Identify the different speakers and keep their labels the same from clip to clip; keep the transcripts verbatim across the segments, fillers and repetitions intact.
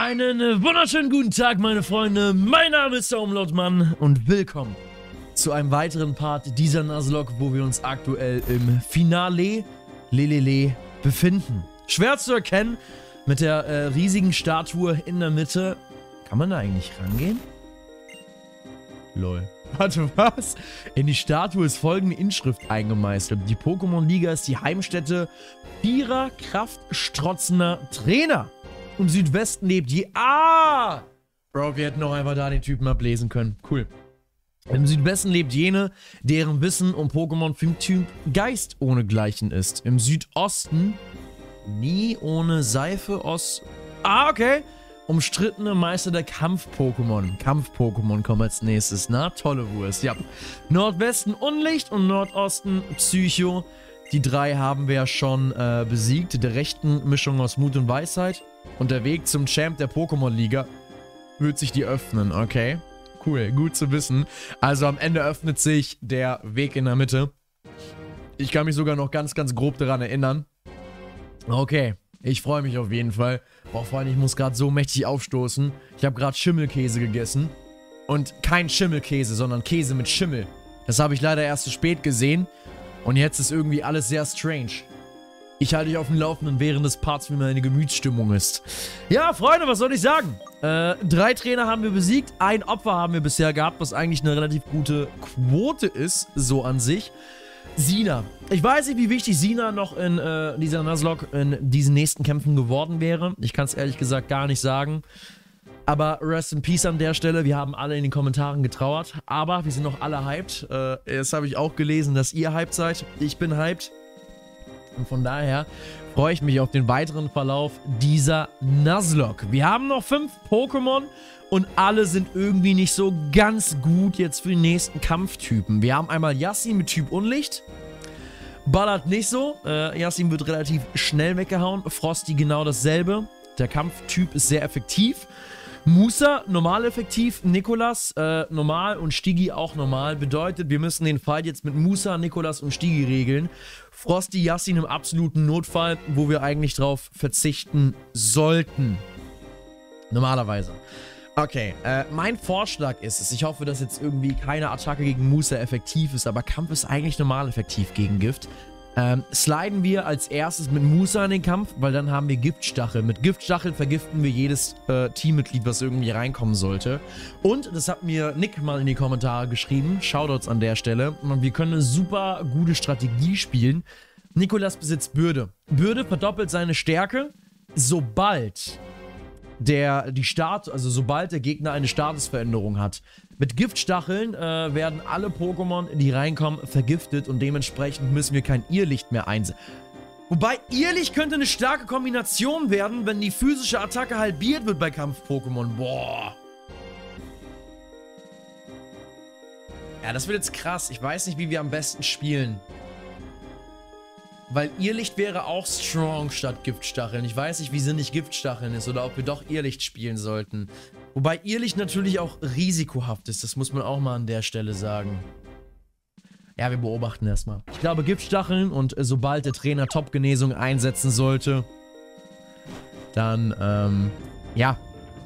Speaker 1: Einen wunderschönen guten Tag, meine Freunde. Mein Name ist der Umlautmann und willkommen zu einem weiteren Part dieser Nuzlocke, wo wir uns aktuell im Finale Lelele befinden. Schwer zu erkennen mit der äh, riesigen Statue in der Mitte. Kann man da eigentlich rangehen? Lol. Warte, was? In die Statue ist folgende Inschrift eingemeißelt. Die Pokémon-Liga ist die Heimstätte vierer kraftstrotzender Trainer. Im Südwesten lebt je... Ah! Bro, wir hätten noch einfach da den Typen ablesen können. Cool. Im Südwesten lebt jene, deren Wissen um Pokémon vom Typ Geist ohnegleichen ist. Im Südosten nie ohne Seife aus... Ah, okay. Umstrittene Meister der Kampf-Pokémon. Kampf-Pokémon kommen als nächstes. Na, tolle Wurst. Ja. Nordwesten Unlicht und Nordosten Psycho. Die drei haben wir ja schon äh, besiegt. Der rechten Mischung aus Mut und Weisheit. Und der Weg zum Champ der Pokémon-Liga wird sich die öffnen, okay? Cool, gut zu wissen. Also am Ende öffnet sich der Weg in der Mitte. Ich kann mich sogar noch ganz, ganz grob daran erinnern. Okay, ich freue mich auf jeden Fall. Boah, vor allem, ich muss gerade so mächtig aufstoßen. Ich habe gerade Schimmelkäse gegessen. Und kein Schimmelkäse, sondern Käse mit Schimmel. Das habe ich leider erst zu spät gesehen. Und jetzt ist irgendwie alles sehr strange. Ich halte dich auf dem Laufenden während des Parts, wie meine Gemütsstimmung ist. Ja, Freunde, was soll ich sagen? Äh, drei Trainer haben wir besiegt. Ein Opfer haben wir bisher gehabt, was eigentlich eine relativ gute Quote ist, so an sich. Sina. Ich weiß nicht, wie wichtig Sina noch in äh, dieser Nuzlocke, in diesen nächsten Kämpfen geworden wäre. Ich kann es ehrlich gesagt gar nicht sagen. Aber rest in peace an der Stelle. Wir haben alle in den Kommentaren getrauert. Aber wir sind noch alle hyped. Äh, jetzt habe ich auch gelesen, dass ihr hyped seid. Ich bin hyped. Und von daher freue ich mich auf den weiteren Verlauf dieser Nuzlocke. Wir haben noch fünf Pokémon und alle sind irgendwie nicht so ganz gut jetzt für die nächsten Kampftypen. Wir haben einmal Yassin mit Typ Unlicht. Ballert nicht so. Äh, Yassin wird relativ schnell weggehauen. Frosty genau dasselbe. Der Kampftyp ist sehr effektiv. Musa, normal effektiv, Nikolas, äh, normal und Stigi auch normal. Bedeutet, wir müssen den Fight jetzt mit Musa, Nikolas und Stigi regeln. Frosty, Yassin im absoluten Notfall, wo wir eigentlich drauf verzichten sollten. Normalerweise. Okay, äh, mein Vorschlag ist es, ich hoffe, dass jetzt irgendwie keine Attacke gegen Musa effektiv ist, aber Kampf ist eigentlich normal effektiv gegen Gift. Ähm, sliden wir als erstes mit Musa in den Kampf, weil dann haben wir Giftstachel. Mit Giftstachel vergiften wir jedes äh, Teammitglied, was irgendwie reinkommen sollte. Und, das hat mir Nick mal in die Kommentare geschrieben, Shoutouts an der Stelle, und wir können eine super gute Strategie spielen. Nikolas besitzt Bürde. Bürde verdoppelt seine Stärke, sobald der, die Start, also sobald der Gegner eine Statusveränderung hat. Mit Giftstacheln äh, werden alle Pokémon, die reinkommen, vergiftet und dementsprechend müssen wir kein Irrlicht mehr einsetzen. Wobei, Irrlicht könnte eine starke Kombination werden, wenn die physische Attacke halbiert wird bei Kampf-Pokémon. Boah. Ja, das wird jetzt krass. Ich weiß nicht, wie wir am besten spielen. Weil Irrlicht wäre auch strong statt Giftstacheln. Ich weiß nicht, wie sinnig Giftstacheln ist oder ob wir doch Irrlicht spielen sollten. Wobei Irrlicht natürlich auch risikohaft ist. Das muss man auch mal an der Stelle sagen. Ja, wir beobachten erstmal. Ich glaube Giftstacheln und äh, sobald der Trainer Top-Genesung einsetzen sollte, dann, ähm, ja.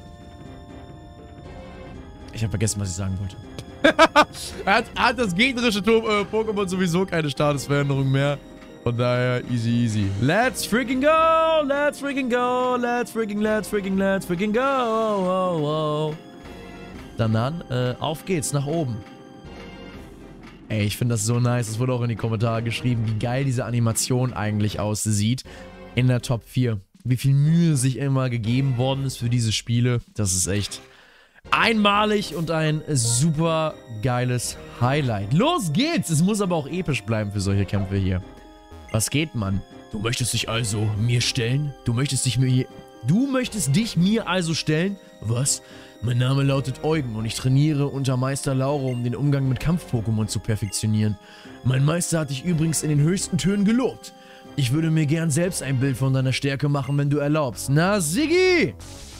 Speaker 1: Ich habe vergessen, was ich sagen wollte. er, hat, er hat das gegnerische äh, Pokémon sowieso keine Statusveränderung mehr. Von daher, easy, easy. Let's freaking go! Let's freaking go! Let's freaking, let's freaking, let's freaking go! Oh, oh. Dann, dann, äh, auf geht's, nach oben. Ey, ich finde das so nice. Es wurde auch in die Kommentare geschrieben, wie geil diese Animation eigentlich aussieht. In der Top vier. Wie viel Mühe sich immer gegeben worden ist für diese Spiele. Das ist echt einmalig und ein super geiles Highlight. Los geht's! Es muss aber auch episch bleiben für solche Kämpfe hier. Was geht, Mann? Du möchtest dich also mir stellen? Du möchtest dich mir... Du möchtest dich mir also stellen? Was? Mein Name lautet Eugen und ich trainiere unter Meister Lauro, um den Umgang mit Kampf-Pokémon zu perfektionieren. Mein Meister hat dich übrigens in den höchsten Tönen gelobt. Ich würde mir gern selbst ein Bild von deiner Stärke machen, wenn du erlaubst. Na, Siggi!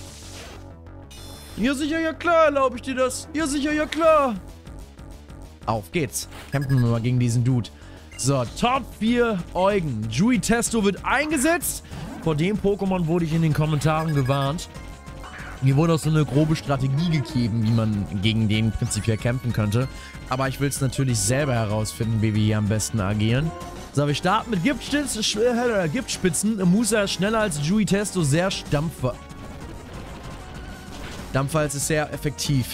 Speaker 1: Ja sicher, ja klar, erlaube ich dir das. Ja sicher, ja klar. Auf geht's. Kämpfen wir mal gegen diesen Dude. So, Top vier Eugen. Juitesto wird eingesetzt. Vor dem Pokémon wurde ich in den Kommentaren gewarnt. Mir wurde auch so eine grobe Strategie gegeben, wie man gegen den prinzipiell kämpfen könnte. Aber ich will es natürlich selber herausfinden, wie wir hier am besten agieren. So, wir starten mit Giftspitzen. Äh, Giftspitzen. Musa ist schneller als Jui Testo, sehr Dampfer. Dampfwalz ist sehr effektiv.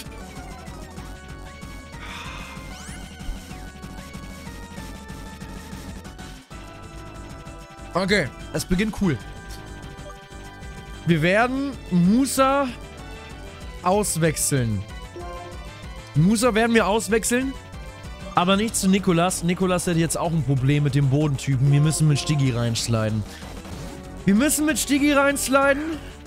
Speaker 1: Okay, es beginnt cool. Wir werden Musa auswechseln. Musa werden wir auswechseln, aber nicht zu Nikolas. Nikolas hat jetzt auch ein Problem mit dem Bodentypen. Wir müssen mit Stiggy reinsliden. Wir müssen mit Stiggy reinsliden.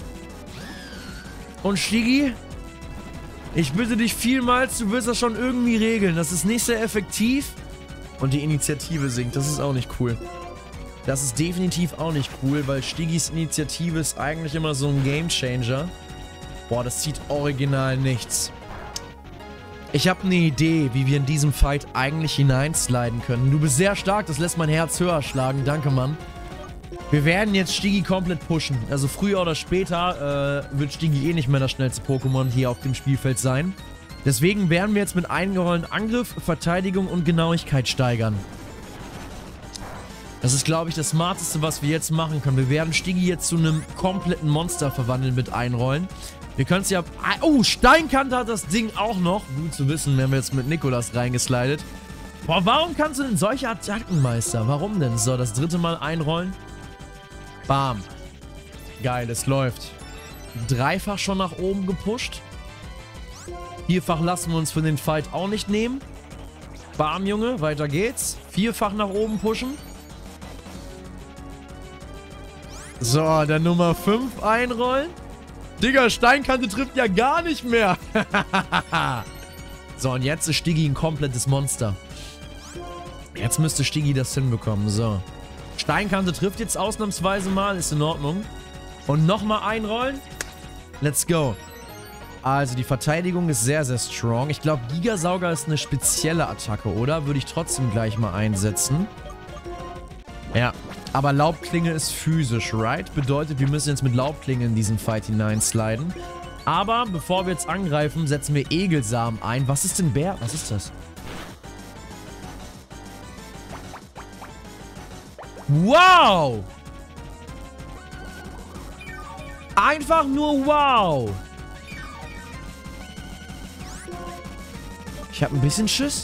Speaker 1: Und Stiggy, ich bitte dich vielmals, du wirst das schon irgendwie regeln. Das ist nicht sehr effektiv. Und die Initiative sinkt. Das ist auch nicht cool. Das ist definitiv auch nicht cool, weil Stiggys Initiative ist eigentlich immer so ein Gamechanger. Boah, das zieht original nichts. Ich habe eine Idee, wie wir in diesem Fight eigentlich hineinsliden können. Du bist sehr stark, das lässt mein Herz höher schlagen. Danke, Mann. Wir werden jetzt Stiggy komplett pushen. Also früher oder später äh, wird Stiggy eh nicht mehr das schnellste Pokémon hier auf dem Spielfeld sein. Deswegen werden wir jetzt mit eingerollten Angriff, Verteidigung und Genauigkeit steigern. Das ist, glaube ich, das Smarteste, was wir jetzt machen können. Wir werden Stiggy jetzt zu einem kompletten Monster verwandeln mit Einrollen. Wir können es ja... Oh, Steinkante hat das Ding auch noch. Gut zu wissen, wenn wir jetzt mit Nikolas reingeslidet. Boah, warum kannst du denn solche Attacken, Meister? Warum denn? So, das dritte Mal einrollen. Bam. Geil, es läuft. Dreifach schon nach oben gepusht. Vierfach lassen wir uns für den Fight auch nicht nehmen. Bam, Junge, weiter geht's. Vierfach nach oben pushen. So, der Nummer fünf einrollen. Digga, Steinkante trifft ja gar nicht mehr. So, und jetzt ist Stiggy ein komplettes Monster. Jetzt müsste Stiggy das hinbekommen. So. Steinkante trifft jetzt ausnahmsweise mal. Ist in Ordnung. Und nochmal einrollen. Let's go. Also, die Verteidigung ist sehr, sehr strong. Ich glaube, Gigasauger ist eine spezielle Attacke, oder? Würde ich trotzdem gleich mal einsetzen. Ja. Aber Laubklinge ist physisch, right? Bedeutet, wir müssen jetzt mit Laubklinge in diesen Fight hineinsliden. Aber bevor wir jetzt angreifen, setzen wir Egelsamen ein. Was ist denn Bär? Was ist das? Wow! Einfach nur wow! Ich habe ein bisschen Schiss.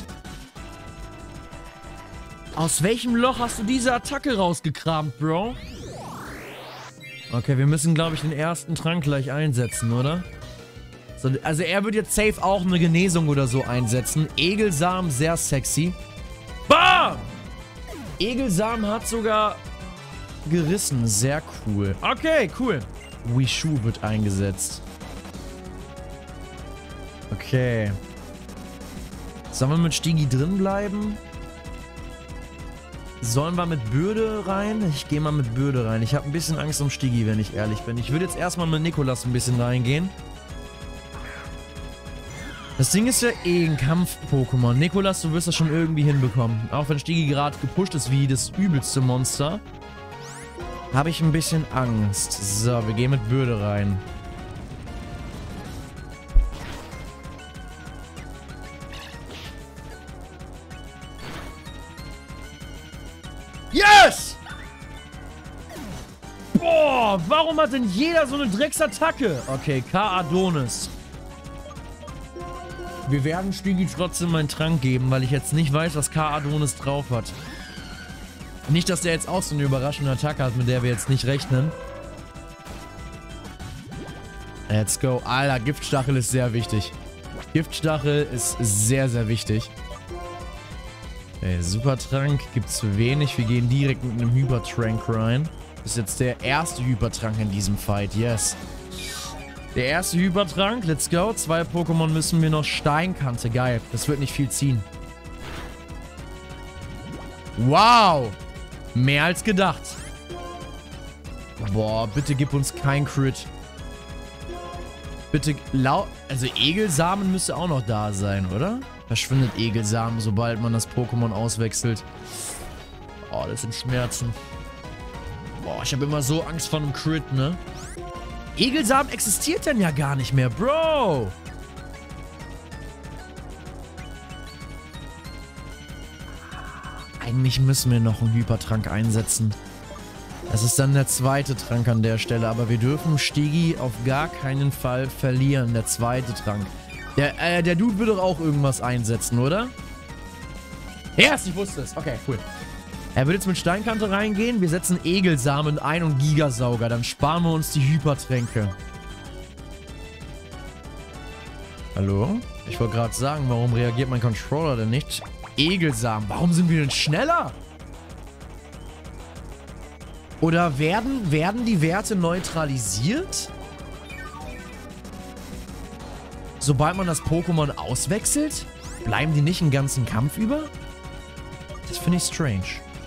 Speaker 1: Aus welchem Loch hast du diese Attacke rausgekramt, Bro? Okay, wir müssen, glaube ich, den ersten Trank gleich einsetzen, oder? So, also er wird jetzt safe auch eine Genesung oder so einsetzen. Egelsamen, sehr sexy. Bam! Egelsamen hat sogar gerissen. Sehr cool. Okay, cool. Wishu wird eingesetzt. Okay. Sollen wir mit Stiggy drin bleiben? Sollen wir mit Bürde rein? Ich gehe mal mit Bürde rein. Ich habe ein bisschen Angst um Stiggy, wenn ich ehrlich bin. Ich würde jetzt erstmal mit Nikolas ein bisschen reingehen. Das Ding ist ja eh ein Kampf-Pokémon. Nikolas, du wirst das schon irgendwie hinbekommen. Auch wenn Stiggy gerade gepusht ist wie das übelste Monster, habe ich ein bisschen Angst. So, wir gehen mit Bürde rein. Yes! Boah, warum hat denn jeder so eine Drecksattacke? Okay, K. Adonis. Wir werden Stiggy trotzdem einen Trank geben, weil ich jetzt nicht weiß, was K. Adonis drauf hat. Nicht, dass der jetzt auch so eine überraschende Attacke hat, mit der wir jetzt nicht rechnen. Let's go. Alter, Giftstachel ist sehr wichtig. Giftstachel ist sehr, sehr wichtig. Okay, Supertrank gibt zu wenig. Wir gehen direkt mit einem Hypertrank rein. Das ist jetzt der erste Hypertrank in diesem Fight. Yes. Der erste Hypertrank. Let's go. Zwei Pokémon müssen wir noch. Steinkante. Geil. Das wird nicht viel ziehen. Wow. Mehr als gedacht. Boah, bitte gib uns kein Crit. Bitte lau... Also Egelsamen müsste auch noch da sein, oder? Verschwindet Egelsamen, sobald man das Pokémon auswechselt. Oh, das sind Schmerzen. Boah, ich habe immer so Angst vor einem Crit, ne? Egelsamen existiert dann ja gar nicht mehr, Bro. Eigentlich müssen wir noch einen Hypertrank einsetzen. Das ist dann der zweite Trank an der Stelle, aber wir dürfen Stigi auf gar keinen Fall verlieren, der zweite Trank. Der, äh, der Dude wird doch auch irgendwas einsetzen, oder? Ja, yes, ich wusste es. Okay, cool. Er wird jetzt mit Steinkante reingehen, wir setzen Egelsamen ein und Gigasauger, dann sparen wir uns die Hypertränke. Hallo? Ich wollte gerade sagen, warum reagiert mein Controller denn nicht? Egelsamen, warum sind wir denn schneller? Oder werden, werden die Werte neutralisiert? Sobald man das Pokémon auswechselt? Bleiben die nicht den ganzen Kampf über? Das finde ich strange.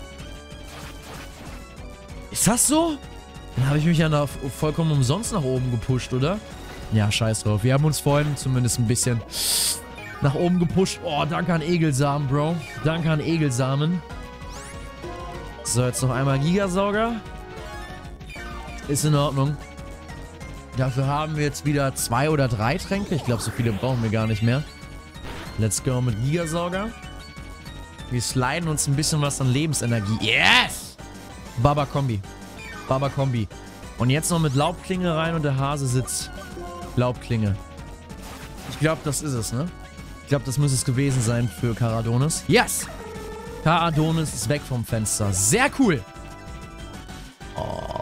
Speaker 1: Ist das so? Dann habe ich mich ja noch vollkommen umsonst nach oben gepusht, oder? Ja, scheiß drauf. Wir haben uns vorhin zumindest ein bisschen nach oben gepusht. Oh, danke an Egelsamen, Bro. Danke an Egelsamen. So, jetzt noch einmal Gigasauger. Ist in Ordnung. Dafür haben wir jetzt wieder zwei oder drei Tränke. Ich glaube, so viele brauchen wir gar nicht mehr. Let's go mit Gigasauger. Wir sliden uns ein bisschen was an Lebensenergie. Yes! Baba-Kombi. Baba-Kombi. Und jetzt noch mit Laubklinge rein und der Hase sitzt. Laubklinge. Ich glaube, das ist es, ne? Ich glaube, das muss es gewesen sein für Karadonis. Yes! Karadonis ist weg vom Fenster. Sehr cool. Oh.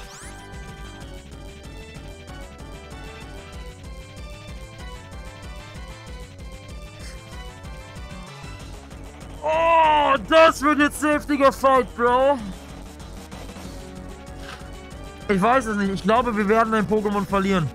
Speaker 1: Oh, das wird jetzt ein heftiger Fight, Bro. Ich weiß es nicht. Ich glaube, wir werden ein Pokémon verlieren.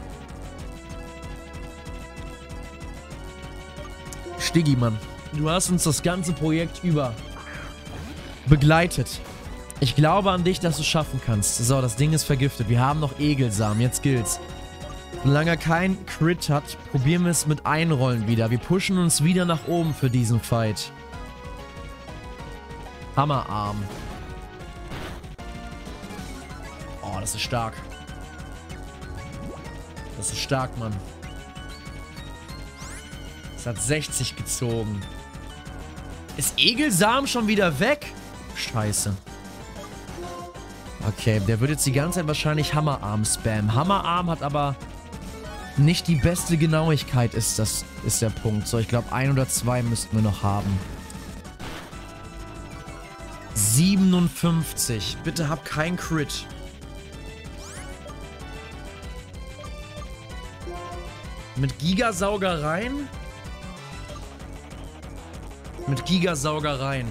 Speaker 1: Stiggi, Mann. Du hast uns das ganze Projekt über begleitet. Ich glaube an dich, dass du es schaffen kannst. So, das Ding ist vergiftet. Wir haben noch Egelsamen. Jetzt gilt's. Solange er kein Crit hat, probieren wir es mit Einrollen wieder. Wir pushen uns wieder nach oben für diesen Fight. Hammerarm. Oh, das ist stark. Das ist stark, Mann. Das hat sechzig gezogen. Ist Egelsamen schon wieder weg? Scheiße. Okay, der wird jetzt die ganze Zeit wahrscheinlich Hammerarm spammen. Hammerarm hat aber nicht die beste Genauigkeit, ist das, ist der Punkt. So, ich glaube, ein oder zwei müssten wir noch haben. siebenundfünfzig. Bitte hab kein Crit. Mit Gigasaugereien? Mit Gigasaugereien.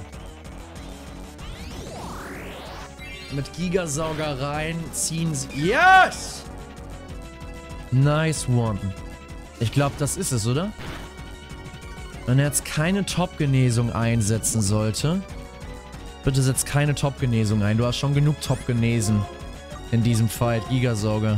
Speaker 1: Mit Gigasaugereien ziehen sie... Yes! Nice one. Ich glaube, das ist es, oder? Wenn er jetzt keine Top-Genesung einsetzen sollte... Bitte setz keine Top-Genesung ein. Du hast schon genug Top genesen in diesem Fight. Gigasauger.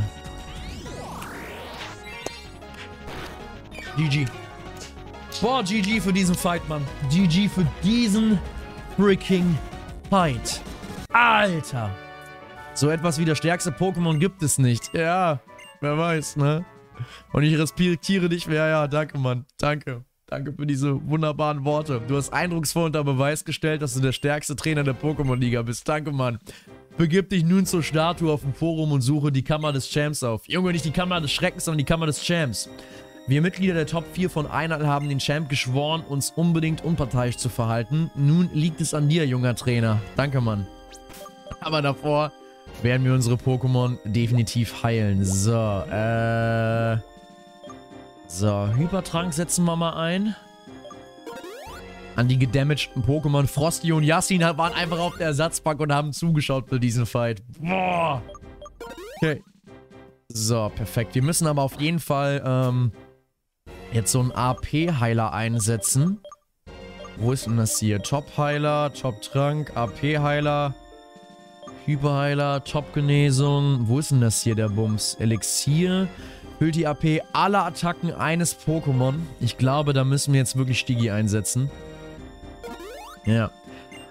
Speaker 1: G G. Boah, G G für diesen Fight, Mann. G G für diesen freaking Fight. Alter. So etwas wie das stärkste Pokémon gibt es nicht. Ja, wer weiß, ne? Und ich respektiere dich mehr. Ja, danke, Mann. Danke. Danke für diese wunderbaren Worte. Du hast eindrucksvoll unter Beweis gestellt, dass du der stärkste Trainer der Pokémon-Liga bist. Danke, Mann. Begib dich nun zur Statue auf dem Forum und suche die Kammer des Champs auf. Junge, nicht die Kammer des Schreckens, sondern die Kammer des Champs. Wir Mitglieder der Top vier von Einheit haben den Champ geschworen, uns unbedingt unparteiisch zu verhalten. Nun liegt es an dir, junger Trainer. Danke, Mann. Aber davor werden wir unsere Pokémon definitiv heilen. So, äh... So, Hypertrank setzen wir mal ein. An die gedamagten Pokémon. Frosty und Yassin waren einfach auf der Ersatzbank und haben zugeschaut für diesen Fight. Boah. Okay. So, perfekt. Wir müssen aber auf jeden Fall ähm, jetzt so einen A P-Heiler einsetzen. Wo ist denn das hier? Top-Heiler, Top-Trank, A P-Heiler, Hyperheiler, Top-Genesung. Wo ist denn das hier, der Bums? Elixier. Füllt die A P aller Attacken eines Pokémon. Ich glaube, da müssen wir jetzt wirklich Stigi einsetzen. Ja.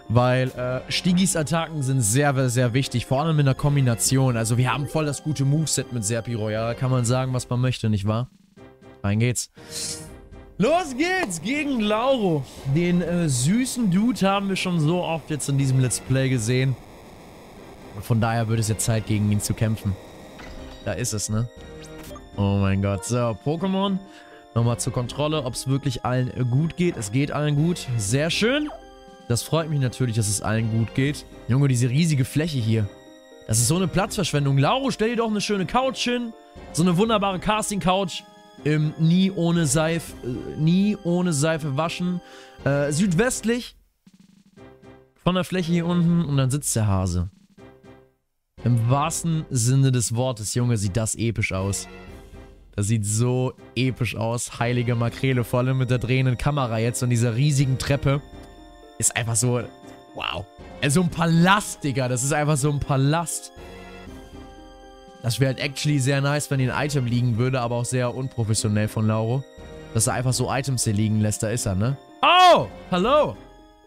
Speaker 1: Weil äh, Stigis Attacken sind sehr, sehr wichtig. Vor allem in der Kombination. Also wir haben voll das gute Moveset mit Serpiro. Ja, kann man sagen, was man möchte, nicht wahr? Rein geht's. Los geht's gegen Lauro. Den äh, süßen Dude haben wir schon so oft jetzt in diesem Let's Play gesehen. Von daher wird es jetzt Zeit, gegen ihn zu kämpfen. Da ist es, ne? Oh mein Gott. So, Pokémon. Nochmal zur Kontrolle, ob es wirklich allen äh, gut geht. Es geht allen gut. Sehr schön. Das freut mich natürlich, dass es allen gut geht. Junge, diese riesige Fläche hier. Das ist so eine Platzverschwendung. Lauro, stell dir doch eine schöne Couch hin. So eine wunderbare Casting-Couch. Ähm, nie ohne Seife, äh, nie ohne Seife waschen. Äh, südwestlich von der Fläche hier unten und dann sitzt der Hase. Im wahrsten Sinne des Wortes, Junge, sieht das episch aus. Das sieht so episch aus. Heilige Makrele, vor allem mit der drehenden Kamera jetzt und dieser riesigen Treppe. Ist einfach so, wow. Also ein Palast, Digga. Das ist einfach so ein Palast. Das wäre halt actually sehr nice, wenn hier ein Item liegen würde, aber auch sehr unprofessionell von Lauro. Dass er einfach so Items hier liegen lässt, da ist er, ne? Oh, hallo.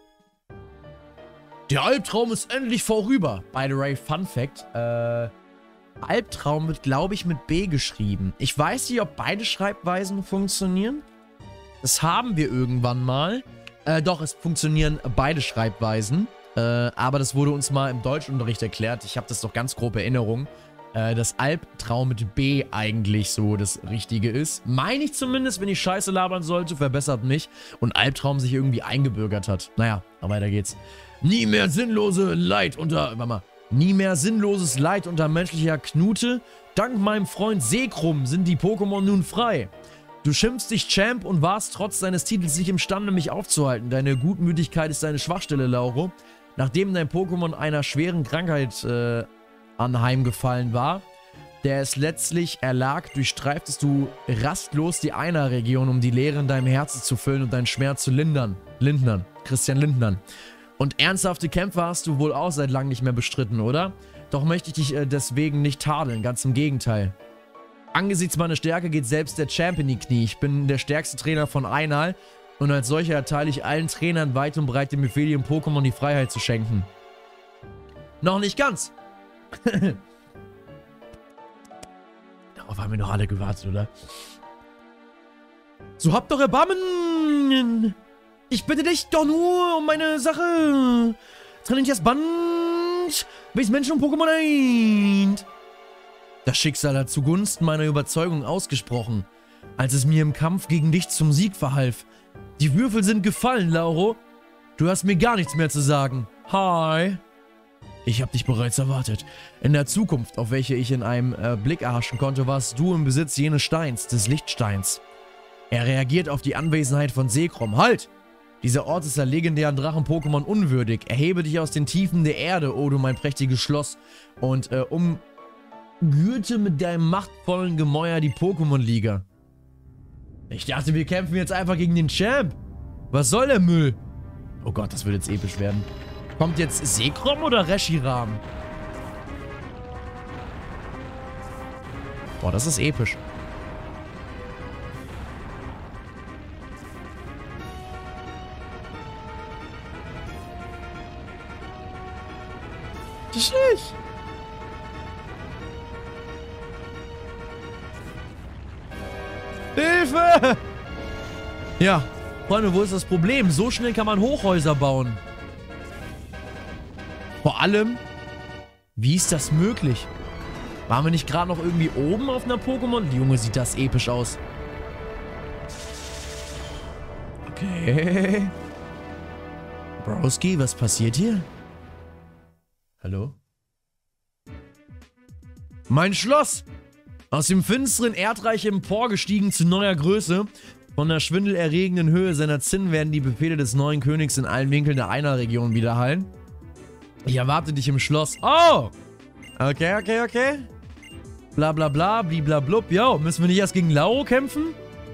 Speaker 1: Der Albtraum ist endlich vorüber. By the way, Fun Fact, äh, Albtraum wird, glaube ich, mit B geschrieben. Ich weiß nicht, ob beide Schreibweisen funktionieren. Das haben wir irgendwann mal. Äh, doch, es funktionieren beide Schreibweisen. Äh, aber das wurde uns mal im Deutschunterricht erklärt. Ich habe das doch ganz grob Erinnerung. Äh, dass Albtraum mit B eigentlich so das Richtige ist. Meine ich zumindest, wenn ich Scheiße labern sollte, verbessert mich. Und Albtraum sich irgendwie eingebürgert hat. Naja, aber weiter geht's. Nie mehr sinnlose Leid unter... Warte mal. Nie mehr sinnloses Leid unter menschlicher Knute. Dank meinem Freund Sekrum sind die Pokémon nun frei. Du schimpfst dich Champ und warst trotz deines Titels nicht imstande, mich aufzuhalten. Deine Gutmütigkeit ist deine Schwachstelle, Lauro. Nachdem dein Pokémon einer schweren Krankheit äh, anheimgefallen war, der es letztlich erlag, durchstreiftest du rastlos die Einer-Region, um die Leere in deinem Herzen zu füllen und deinen Schmerz zu lindern. Lindnern. Christian Lindnern. Und ernsthafte Kämpfe hast du wohl auch seit langem nicht mehr bestritten, oder? Doch möchte ich dich äh, deswegen nicht tadeln, ganz im Gegenteil. Angesichts meiner Stärke geht selbst der Champ in die Knie. Ich bin der stärkste Trainer von Einal und als solcher erteile ich allen Trainern weit und breit den Befehl, ihrem Pokémon die Freiheit zu schenken. Noch nicht ganz. Darauf haben wir noch alle gewartet, oder? So habt doch Erbarmen! Ich bitte dich doch nur um meine Sache. Trennt das Band, welches Menschen und Pokémon eint. Das Schicksal hat zugunsten meiner Überzeugung ausgesprochen, als es mir im Kampf gegen dich zum Sieg verhalf. Die Würfel sind gefallen, Lauro. Du hast mir gar nichts mehr zu sagen. Hi. Ich habe dich bereits erwartet. In der Zukunft, auf welche ich in einem äh, Blick erhaschen konnte, warst du im Besitz jenes Steins, des Lichtsteins. Er reagiert auf die Anwesenheit von Sekrom. Halt! Dieser Ort ist der legendären Drachen-Pokémon unwürdig. Erhebe dich aus den Tiefen der Erde, oh du mein prächtiges Schloss, und äh, umgürte mit deinem machtvollen Gemäuer die Pokémon-Liga. Ich dachte, wir kämpfen jetzt einfach gegen den Champ. Was soll der Müll? Oh Gott, das wird jetzt episch werden. Kommt jetzt Sekrom oder Reshiram? Boah, das ist episch. Nicht. Hilfe! Ja, Freunde, wo ist das Problem? So schnell kann man Hochhäuser bauen. Vor allem, wie ist das möglich? Waren wir nicht gerade noch irgendwie oben auf einer Pokémon? Junge, sieht das episch aus. Okay. Broski, was passiert hier? Hallo? Mein Schloss! Aus dem finsteren Erdreich emporgestiegen zu neuer Größe. Von der schwindelerregenden Höhe seiner Zinnen werden die Befehle des neuen Königs in allen Winkeln der Einer-Region widerhallen. Ich erwarte dich im Schloss. Oh! Okay, okay, okay. Bla bla bla, bliblablub. Yo, müssen wir nicht erst gegen Lauro kämpfen?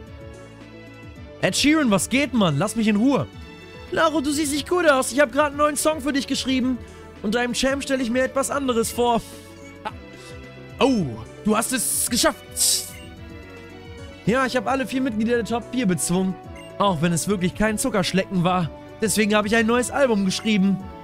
Speaker 1: Ed Sheeran, was geht, Mann? Lass mich in Ruhe. Lauro, du siehst nicht gut aus. Ich habe gerade einen neuen Song für dich geschrieben. Und deinem Champ stelle ich mir etwas anderes vor. Oh, du hast es geschafft. Ja, ich habe alle vier Mitglieder der Top vier bezwungen. Auch wenn es wirklich kein Zuckerschlecken war. Deswegen habe ich ein neues Album geschrieben.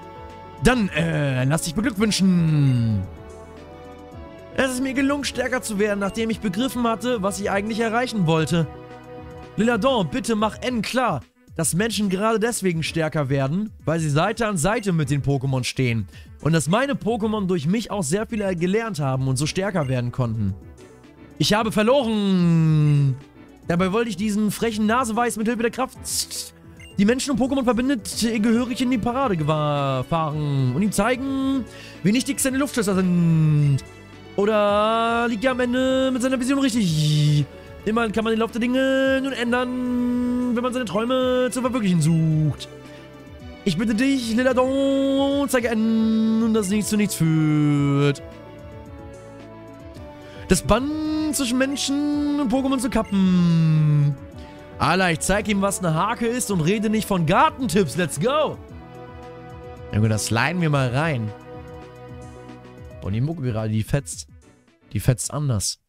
Speaker 1: Dann, äh, lass dich beglückwünschen. Es ist mir gelungen, stärker zu werden, nachdem ich begriffen hatte, was ich eigentlich erreichen wollte. Lilladon, bitte mach N klar, dass Menschen gerade deswegen stärker werden, weil sie Seite an Seite mit den Pokémon stehen. Und dass meine Pokémon durch mich auch sehr viel gelernt haben und so stärker werden konnten. Ich habe verloren. Dabei wollte ich diesen frechen Naseweiß mit Hilfe der Kraft, die Menschen und Pokémon verbindet, gehörig in die Parade fahren und ihm zeigen, wie nichtig seine Luftschlösser sind. Oder liegt er am Ende mit seiner Vision richtig? Immerhin kann man den Lauf der Dinge nun ändern, wenn man seine Träume zu verwirklichen sucht. Ich bitte dich, Lilladon, zeige N und das nichts zu nichts führt. Das Band zwischen Menschen und Pokémon zu kappen. Alter, ich zeig ihm, was eine Hake ist und rede nicht von Gartentipps. Let's go! Ja gut, das sliden wir mal rein. Und die Mucke gerade, die fetzt. Die fetzt anders.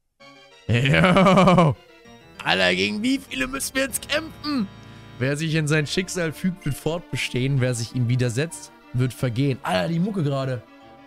Speaker 1: Yo! Alter, gegen wie viele müssen wir jetzt kämpfen? Wer sich in sein Schicksal fügt, wird fortbestehen. Wer sich ihm widersetzt, wird vergehen. Alter, die Mucke gerade.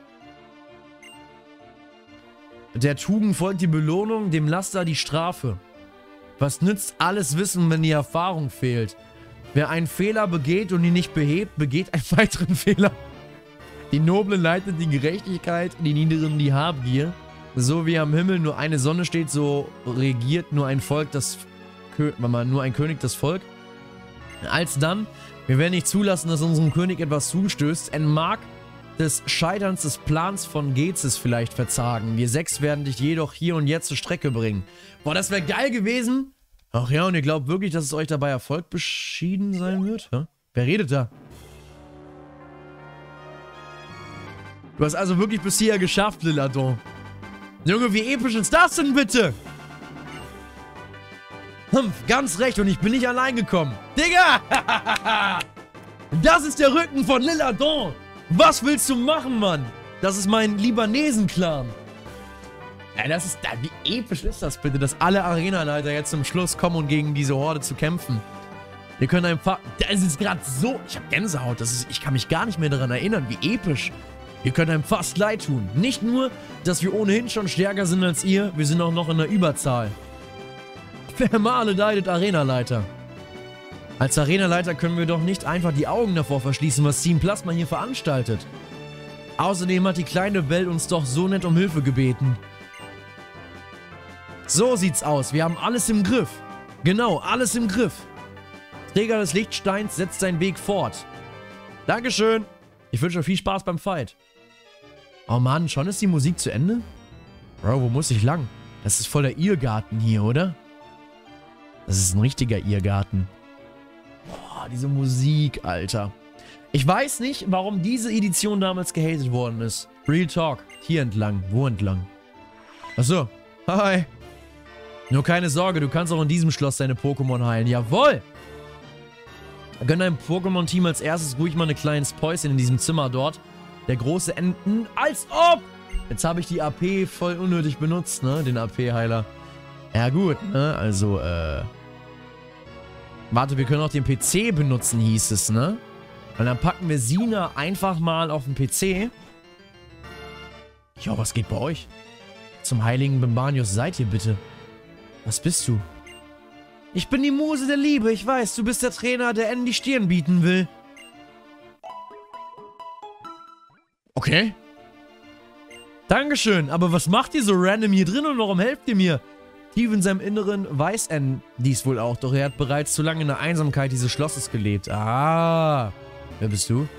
Speaker 1: Der Tugend folgt die Belohnung, dem Laster die Strafe. Was nützt alles Wissen, wenn die Erfahrung fehlt? Wer einen Fehler begeht und ihn nicht behebt, begeht einen weiteren Fehler. Die Noblen leitet die Gerechtigkeit, die Niederen die Habgier. So wie am Himmel nur eine Sonne steht, so regiert nur ein Volk das Kö nur ein König das Volk. Alsdann, wir werden nicht zulassen, dass unserem König etwas zustößt. En mag des Scheiterns des Plans von Gezes vielleicht verzagen. Wir sechs werden dich jedoch hier und jetzt zur Strecke bringen. Boah, das wäre geil gewesen. Ach ja, und ihr glaubt wirklich, dass es euch dabei Erfolg beschieden sein wird? Ja? Wer redet da? Du hast also wirklich bis hierher geschafft, Lilladon. Junge, wie episch ist das denn bitte? Hm, ganz recht, und ich bin nicht allein gekommen. Digga! Das ist der Rücken von Lilladon. Was willst du machen, Mann? Das ist mein Libanesen-Clan. Ja, das ist... Wie episch ist das bitte, dass alle Arenaleiter jetzt zum Schluss kommen, um gegen diese Horde zu kämpfen. Wir können einfach... Das ist gerade so... Ich hab Gänsehaut. Das ist, ich kann mich gar nicht mehr daran erinnern, wie episch. Wir können einem fast leid tun. Nicht nur, dass wir ohnehin schon stärker sind als ihr, wir sind auch noch in der Überzahl. Vermale leidet Arenaleiter. Als Arenaleiter können wir doch nicht einfach die Augen davor verschließen, was Team Plasma hier veranstaltet. Außerdem hat die kleine Welt uns doch so nett um Hilfe gebeten. So sieht's aus. Wir haben alles im Griff. Genau, alles im Griff. Träger des Lichtsteins setzt seinen Weg fort. Dankeschön. Ich wünsche euch viel Spaß beim Fight. Oh Mann, schon ist die Musik zu Ende? Bro, wo muss ich lang? Das ist voll der Irrgarten hier, oder? Das ist ein richtiger Irrgarten. Boah, diese Musik, Alter. Ich weiß nicht, warum diese Edition damals gehatet worden ist. Real Talk. Hier entlang. Wo entlang? Achso. Hi. Nur keine Sorge, du kannst auch in diesem Schloss deine Pokémon heilen. Jawohl! Gönn deinem Pokémon-Team als erstes ruhig mal eine kleines Päuschen in diesem Zimmer dort. Der große Enten... Als ob! Jetzt habe ich die A P voll unnötig benutzt, ne? Den A P-Heiler. Ja gut, ne? Also, äh... Warte, wir können auch den P C benutzen, hieß es, ne? Und dann packen wir Sina einfach mal auf den P C. Jo, was geht bei euch? Zum heiligen Bimbanius seid ihr bitte. Was bist du? Ich bin die Muse der Liebe, ich weiß, du bist der Trainer, der N die Stirn bieten will. Okay. Dankeschön, aber was macht ihr so random hier drin und warum helft ihr mir? Tief in seinem Inneren weiß N dies wohl auch, doch er hat bereits zu lange in der Einsamkeit dieses Schlosses gelebt. Ah, wer bist du?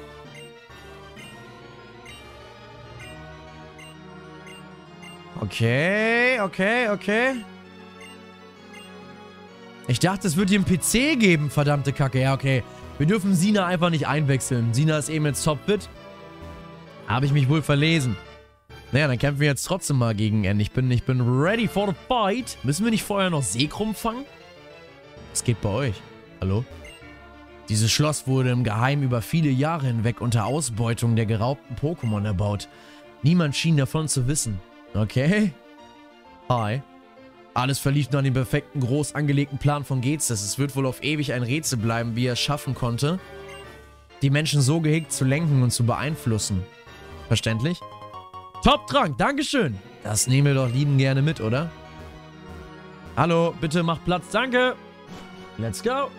Speaker 1: Okay, okay, okay. Ich dachte, es würde hier einen P C geben, verdammte Kacke. Ja, okay. Wir dürfen Sina einfach nicht einwechseln. Sina ist eben jetzt Top-Bit. Habe ich mich wohl verlesen. Naja, dann kämpfen wir jetzt trotzdem mal gegen N. Ich bin, ich bin ready for the fight. Müssen wir nicht vorher noch Seekrumm fangen? Was geht bei euch? Hallo? Dieses Schloss wurde im Geheimen über viele Jahre hinweg unter Ausbeutung der geraubten Pokémon erbaut. Niemand schien davon zu wissen. Okay. Hi. Alles verlief nach dem perfekten, groß angelegten Plan von Gezes. Es wird wohl auf ewig ein Rätsel bleiben, wie er es schaffen konnte, die Menschen so gehegt zu lenken und zu beeinflussen. Verständlich? Top-Trank, Dankeschön. Das nehmen wir doch lieben gerne mit, oder? Hallo, bitte mach Platz, danke. Let's go.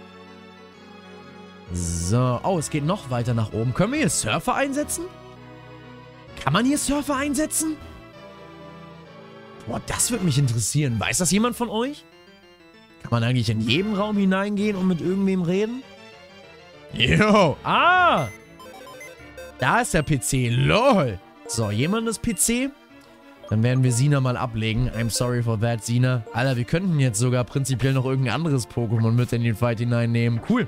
Speaker 1: So, oh, es geht noch weiter nach oben. Können wir hier Surfer einsetzen? Kann man hier Surfer einsetzen? Boah, das würde mich interessieren. Weiß das jemand von euch? Kann man eigentlich in jeden Raum hineingehen und mit irgendwem reden? Jo, ah! Da ist der P C, lol. So, jemand ist P C? Dann werden wir Sina mal ablegen. I'm sorry for that, Sina. Alter, wir könnten jetzt sogar prinzipiell noch irgendein anderes Pokémon mit in den Fight hineinnehmen. Cool.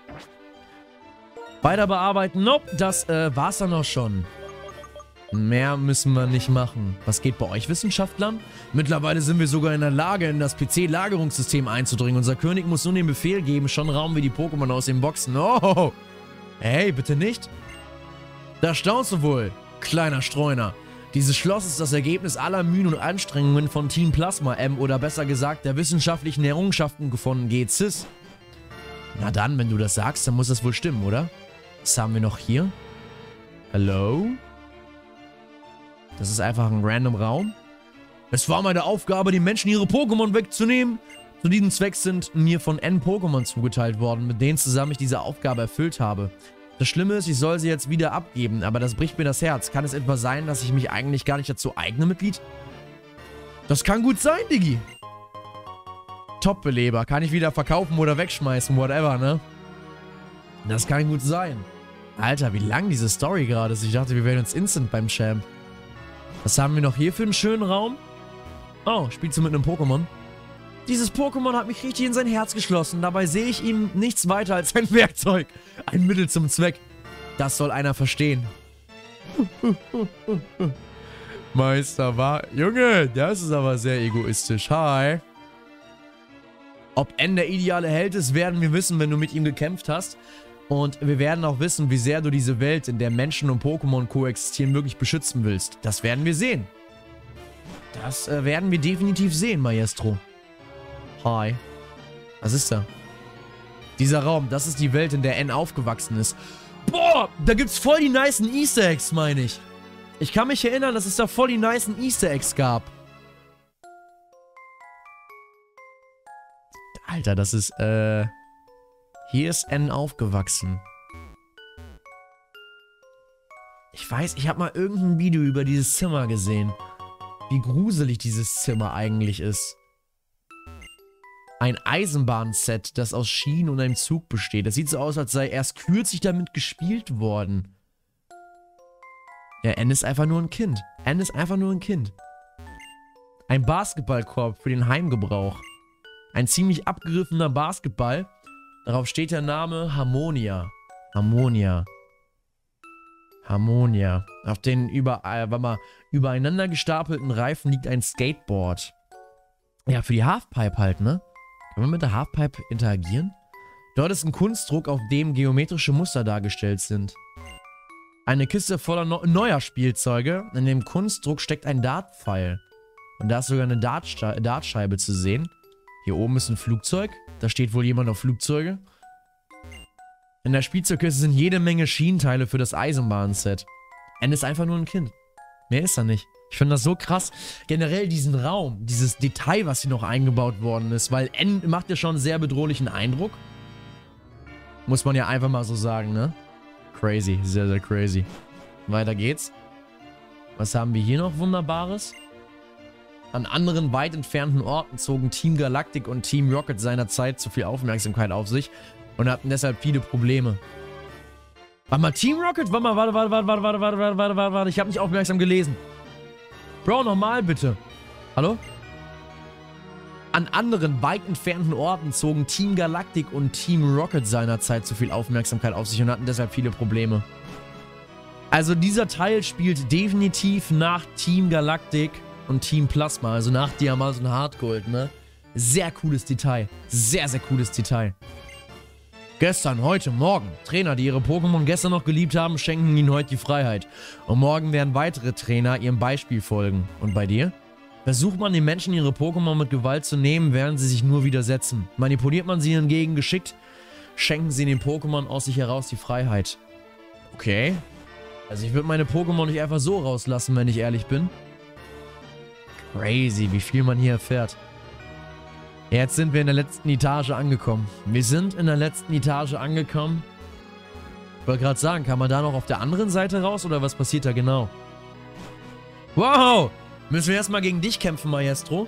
Speaker 1: Weiter bearbeiten. Nope, das äh, war's dann auch schon. Mehr müssen wir nicht machen. Was geht bei euch, Wissenschaftlern? Mittlerweile sind wir sogar in der Lage, in das P C-Lagerungssystem einzudringen. Unser König muss nun den Befehl geben, schon rauben wir die Pokémon aus den Boxen. Oh! Hey, bitte nicht? Da staunst du wohl, kleiner Streuner. Dieses Schloss ist das Ergebnis aller Mühen und Anstrengungen von Team Plasma M oder besser gesagt der wissenschaftlichen Errungenschaften von G C I S. Na dann, wenn du das sagst, dann muss das wohl stimmen, oder? Was haben wir noch hier? Hallo? Das ist einfach ein random Raum. Es war meine Aufgabe, den Menschen ihre Pokémon wegzunehmen. Zu diesem Zweck sind mir von N Pokémon zugeteilt worden, mit denen zusammen ich diese Aufgabe erfüllt habe. Das Schlimme ist, ich soll sie jetzt wieder abgeben, aber das bricht mir das Herz. Kann es etwa sein, dass ich mich eigentlich gar nicht dazu eigne, Mitglied? Das kann gut sein, Diggi. Top-Beleber. Kann ich wieder verkaufen oder wegschmeißen, whatever, ne? Das kann gut sein. Alter, wie lang diese Story gerade ist. Ich dachte, wir wären uns instant beim Champ. Was haben wir noch hier für einen schönen Raum? Oh, spielst du mit einem Pokémon? Dieses Pokémon hat mich richtig in sein Herz geschlossen. Dabei sehe ich ihm nichts weiter als ein Werkzeug. Ein Mittel zum Zweck. Das soll einer verstehen. Meister war... Junge, das ist aber sehr egoistisch. Hi. Ob N der ideale Held ist, werden wir wissen, wenn du mit ihm gekämpft hast. Und wir werden auch wissen, wie sehr du diese Welt, in der Menschen und Pokémon koexistieren, wirklich beschützen willst. Das werden wir sehen. Das äh, werden wir definitiv sehen, Maestro. Hi. Was ist da? Dieser Raum, das ist die Welt, in der N aufgewachsen ist. Boah, da gibt's voll die nicen Easter Eggs, meine ich. Ich kann mich erinnern, dass es da voll die nicen Easter Eggs gab. Alter, das ist, äh... Hier ist N aufgewachsen. Ich weiß, ich habe mal irgendein Video über dieses Zimmer gesehen. Wie gruselig dieses Zimmer eigentlich ist. Ein Eisenbahnset, das aus Schienen und einem Zug besteht. Das sieht so aus, als sei erst kürzlich damit gespielt worden. Ja, N ist einfach nur ein Kind. N ist einfach nur ein Kind. Ein Basketballkorb für den Heimgebrauch. Ein ziemlich abgegriffener Basketball. Darauf steht der Name Harmonia. Harmonia. Harmonia. Auf den über, äh, warte mal, übereinander gestapelten Reifen liegt ein Skateboard. Ja, für die Halfpipe halt, ne? Können wir mit der Halfpipe interagieren? Dort ist ein Kunstdruck, auf dem geometrische Muster dargestellt sind. Eine Kiste voller no neuer Spielzeuge. In dem Kunstdruck steckt ein Dartpfeil. Und da ist sogar eine Dartste- Dartscheibe zu sehen. Hier oben ist ein Flugzeug. Da steht wohl jemand auf Flugzeuge. In der Spielzeugkiste sind jede Menge Schienenteile für das Eisenbahnset. N ist einfach nur ein Kind. Mehr ist er nicht. Ich finde das so krass. Generell diesen Raum, dieses Detail, was hier noch eingebaut worden ist. Weil N macht ja schon einen sehr bedrohlichen Eindruck. Muss man ja einfach mal so sagen, ne? Crazy, sehr, sehr crazy. Weiter geht's. Was haben wir hier noch Wunderbares? An anderen, weit entfernten Orten zogen Team Galactic und Team Rocket seinerzeit zu viel Aufmerksamkeit auf sich und hatten deshalb viele Probleme. Warte mal, Team Rocket? Warte mal, warte, warte, warte, warte, warte, warte, warte, warte, warte, ich habe nicht aufmerksam gelesen. Bro, nochmal bitte. Hallo? An anderen, weit entfernten Orten zogen Team Galactic und Team Rocket seinerzeit zu viel Aufmerksamkeit auf sich und hatten deshalb viele Probleme. Also dieser Teil spielt definitiv nach Team Galactic und Team Plasma, also nach Diamant und Hardgold, ne? Sehr cooles Detail. Sehr, sehr cooles Detail. Gestern, heute, morgen. Trainer, die ihre Pokémon gestern noch geliebt haben, schenken ihnen heute die Freiheit. Und morgen werden weitere Trainer ihrem Beispiel folgen. Und bei dir? Versucht man den Menschen ihre Pokémon mit Gewalt zu nehmen, während sie sich nur widersetzen. Manipuliert man sie hingegen geschickt, schenken sie den Pokémon aus sich heraus die Freiheit. Okay. Also ich würde meine Pokémon nicht einfach so rauslassen, wenn ich ehrlich bin. Crazy, wie viel man hier erfährt. Jetzt sind wir in der letzten Etage angekommen. Wir sind in der letzten Etage angekommen. Ich wollte gerade sagen, kann man da noch auf der anderen Seite raus oder was passiert da genau? Wow! Müssen wir erstmal gegen dich kämpfen, Maestro?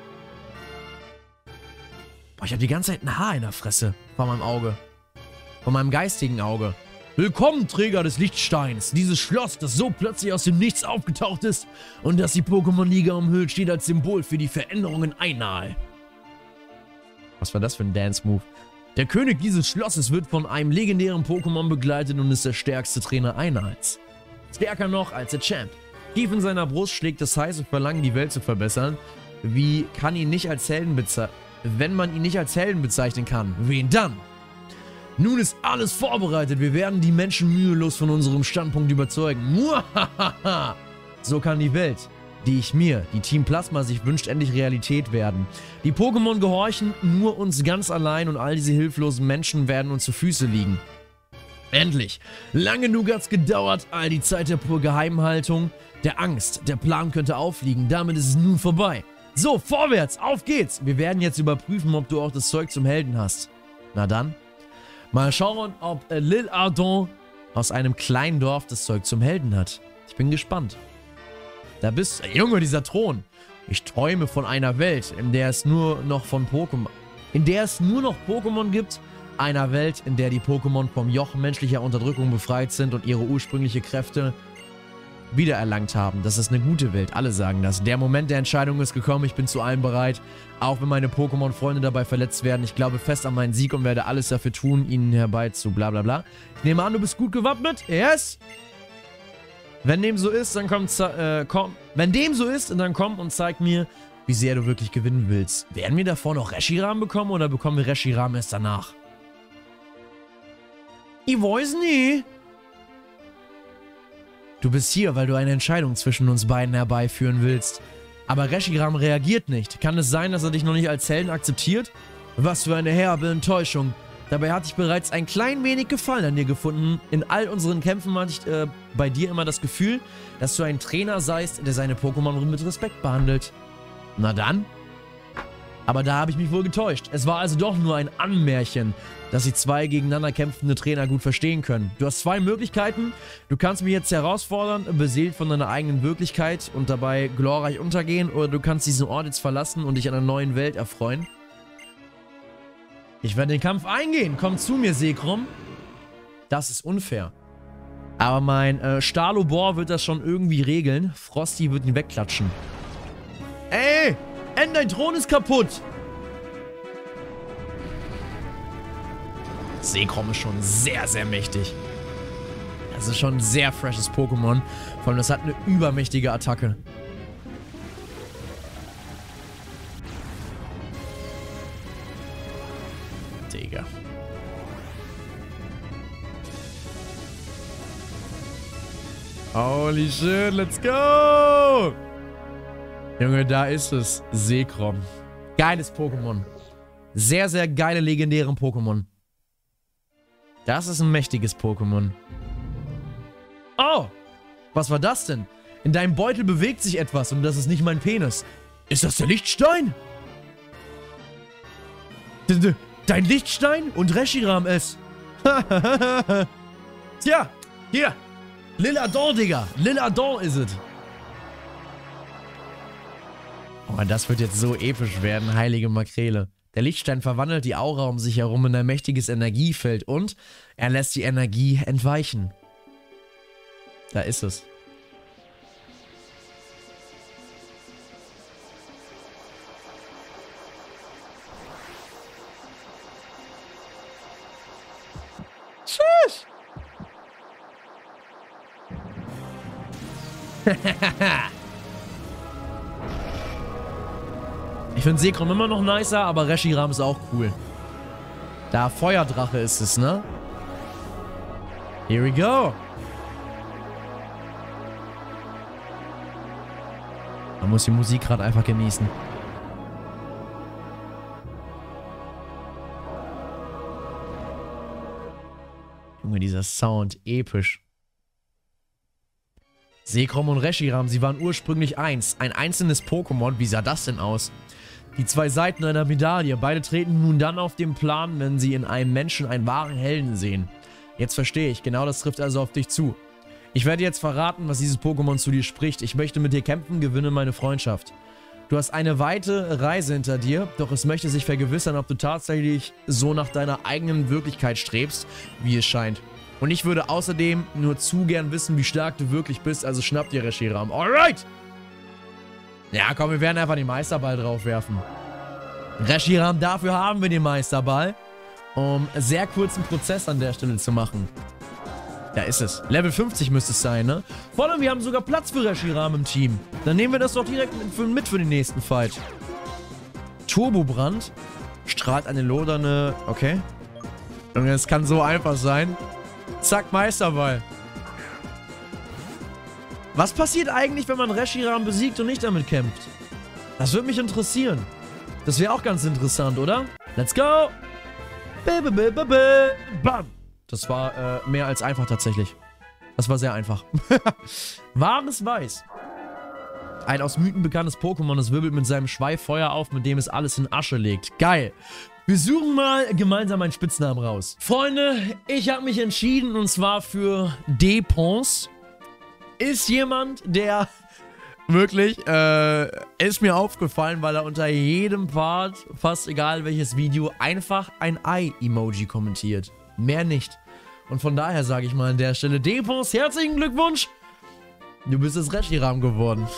Speaker 1: Boah, ich habe die ganze Zeit ein Haar in der Fresse. Vor meinem Auge. Von meinem geistigen Auge. Willkommen, Träger des Lichtsteins. Dieses Schloss, das so plötzlich aus dem Nichts aufgetaucht ist und das die Pokémon-Liga umhüllt, steht als Symbol für die Veränderungen Einal. Was war das für ein Dance-Move? Der König dieses Schlosses wird von einem legendären Pokémon begleitet und ist der stärkste Trainer Einals. Stärker noch als der Champ. Tief in seiner Brust schlägt das heiße Verlangen, die Welt zu verbessern. Wie kann ihn nicht als Helden bezeichnen? Wenn man ihn nicht als Helden bezeichnen kann, wen dann? Nun ist alles vorbereitet. Wir werden die Menschen mühelos von unserem Standpunkt überzeugen. Muahaha. So kann die Welt, die ich mir, die Team Plasma sich wünscht, endlich Realität werden. Die Pokémon gehorchen nur uns ganz allein und all diese hilflosen Menschen werden uns zu Füße liegen. Endlich. Lange genug hat's gedauert, all die Zeit der pur Geheimhaltung, der Angst. Der Plan könnte aufliegen, damit ist es nun vorbei. So, vorwärts, auf geht's. Wir werden jetzt überprüfen, ob du auch das Zeug zum Helden hast. Na dann. Mal schauen, ob äh, Lil Ardon aus einem kleinen Dorf das Zeug zum Helden hat. Ich bin gespannt. Da bist du, Junge, dieser Thron. Ich träume von einer Welt, in der es nur noch von Pokémon, in der es nur noch Pokémon gibt. Einer Welt, in der die Pokémon vom Joch menschlicher Unterdrückung befreit sind und ihre ursprüngliche Kräfte wiedererlangt haben. Das ist eine gute Welt, alle sagen das. Der Moment der Entscheidung ist gekommen, ich bin zu allem bereit, auch wenn meine Pokémon-Freunde dabei verletzt werden. Ich glaube fest an meinen Sieg und werde alles dafür tun, ihnen herbei zu bla bla bla. Ich nehme an, du bist gut gewappnet? Yes! Wenn dem so ist, dann komm, äh, komm. Wenn dem so ist, dann komm und zeig mir, wie sehr du wirklich gewinnen willst. Werden wir davor noch Reshiram bekommen oder bekommen wir Reshiram erst danach? Ich weiß nie. Du bist hier, weil du eine Entscheidung zwischen uns beiden herbeiführen willst. Aber Reshiram reagiert nicht. Kann es sein, dass er dich noch nicht als Helden akzeptiert? Was für eine herbe Enttäuschung. Dabei hatte ich bereits ein klein wenig Gefallen an dir gefunden. In all unseren Kämpfen hatte ich äh, bei dir immer das Gefühl, dass du ein Trainer seist, der seine Pokémon mit Respekt behandelt. Na dann. Aber da habe ich mich wohl getäuscht. Es war also doch nur ein Anmärchen, dass die zwei gegeneinander kämpfende Trainer gut verstehen können. Du hast zwei Möglichkeiten. Du kannst mich jetzt herausfordern, beseelt von deiner eigenen Wirklichkeit und dabei glorreich untergehen, oder du kannst diesen Ort jetzt verlassen und dich an einer neuen Welt erfreuen. Ich werde den Kampf eingehen. Komm zu mir, Zekrom. Das ist unfair. Aber mein äh, Starlobor wird das schon irgendwie regeln. Frosty wird ihn wegklatschen. Ey! End, dein Thron ist kaputt! Zekrom ist schon sehr, sehr mächtig. Das ist schon ein sehr freshes Pokémon. Vor allem, das hat eine übermächtige Attacke. Digga. Holy shit, let's go! Junge, da ist es. Zekrom. Geiles Pokémon. Sehr, sehr geile, legendären Pokémon. Das ist ein mächtiges Pokémon. Oh! Was war das denn? In deinem Beutel bewegt sich etwas und das ist nicht mein Penis. Ist das der Lichtstein? Dein Lichtstein? Und Reshiram es. Tja, hier. Lil Ardon, Digga. Lil Ardon ist es. Oh, das wird jetzt so episch werden, heilige Makrele. Der Lichtstein verwandelt die Aura um sich herum in ein mächtiges Energiefeld und er lässt die Energie entweichen. Da ist es. Tschüss! Ich finde Zekrom immer noch nicer, aber Reshiram ist auch cool. Da Feuerdrache ist es, ne? Here we go. Man muss die Musik gerade einfach genießen. Junge, dieser Sound, episch. Zekrom und Reshiram, sie waren ursprünglich eins. Ein einzelnes Pokémon. Wie sah das denn aus? Die zwei Seiten einer Medaille. Beide treten nun dann auf den Plan, wenn sie in einem Menschen einen wahren Helden sehen. Jetzt verstehe ich. Genau das trifft also auf dich zu. Ich werde jetzt verraten, was dieses Pokémon zu dir spricht. Ich möchte mit dir kämpfen, gewinne meine Freundschaft. Du hast eine weite Reise hinter dir, doch es möchte sich vergewissern, ob du tatsächlich so nach deiner eigenen Wirklichkeit strebst, wie es scheint. Und ich würde außerdem nur zu gern wissen, wie stark du wirklich bist, also schnapp dir Reshiram. Alright! Ja, komm, wir werden einfach den Meisterball drauf werfen. Reshiram, dafür haben wir den Meisterball, um einen sehr kurzen Prozess an der Stelle zu machen. Da ist es. Level fünfzig müsste es sein, ne? Vor allem, wir haben sogar Platz für Reshiram im Team. Dann nehmen wir das doch direkt mit für, mit für den nächsten Fight. Turbobrand strahlt eine lodernde... Okay. Junge, es kann so einfach sein. Zack, Meisterball. Was passiert eigentlich, wenn man Reshiram besiegt und nicht damit kämpft? Das würde mich interessieren. Das wäre auch ganz interessant, oder? Let's go! Bam! Das war äh, mehr als einfach tatsächlich. Das war sehr einfach. Wahres Weiß. Ein aus Mythen bekanntes Pokémon, das wirbelt mit seinem Schweif Feuer auf, mit dem es alles in Asche legt. Geil. Wir suchen mal gemeinsam einen Spitznamen raus. Freunde, ich habe mich entschieden und zwar für D-Ponce. Ist jemand, der wirklich, äh, ist mir aufgefallen, weil er unter jedem Part, fast egal welches Video, einfach ein Eye-Emoji kommentiert. Mehr nicht. Und von daher sage ich mal an der Stelle, D-Ponce, herzlichen Glückwunsch. Du bist das Reshiram geworden.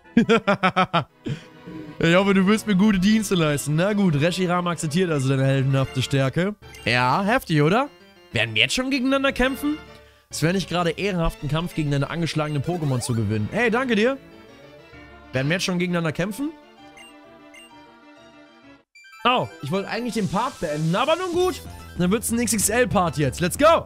Speaker 1: Ich hoffe, du wirst mir gute Dienste leisten. Na gut, Reshiram akzeptiert also deine heldenhafte Stärke. Ja, heftig, oder? Werden wir jetzt schon gegeneinander kämpfen? Es wäre nicht gerade ehrenhaft, einen Kampf gegen deine angeschlagenen Pokémon zu gewinnen. Hey, danke dir. Werden wir jetzt schon gegeneinander kämpfen? Oh, ich wollte eigentlich den Part beenden, aber nun gut. Dann wird es ein X X L-Part jetzt. Let's go!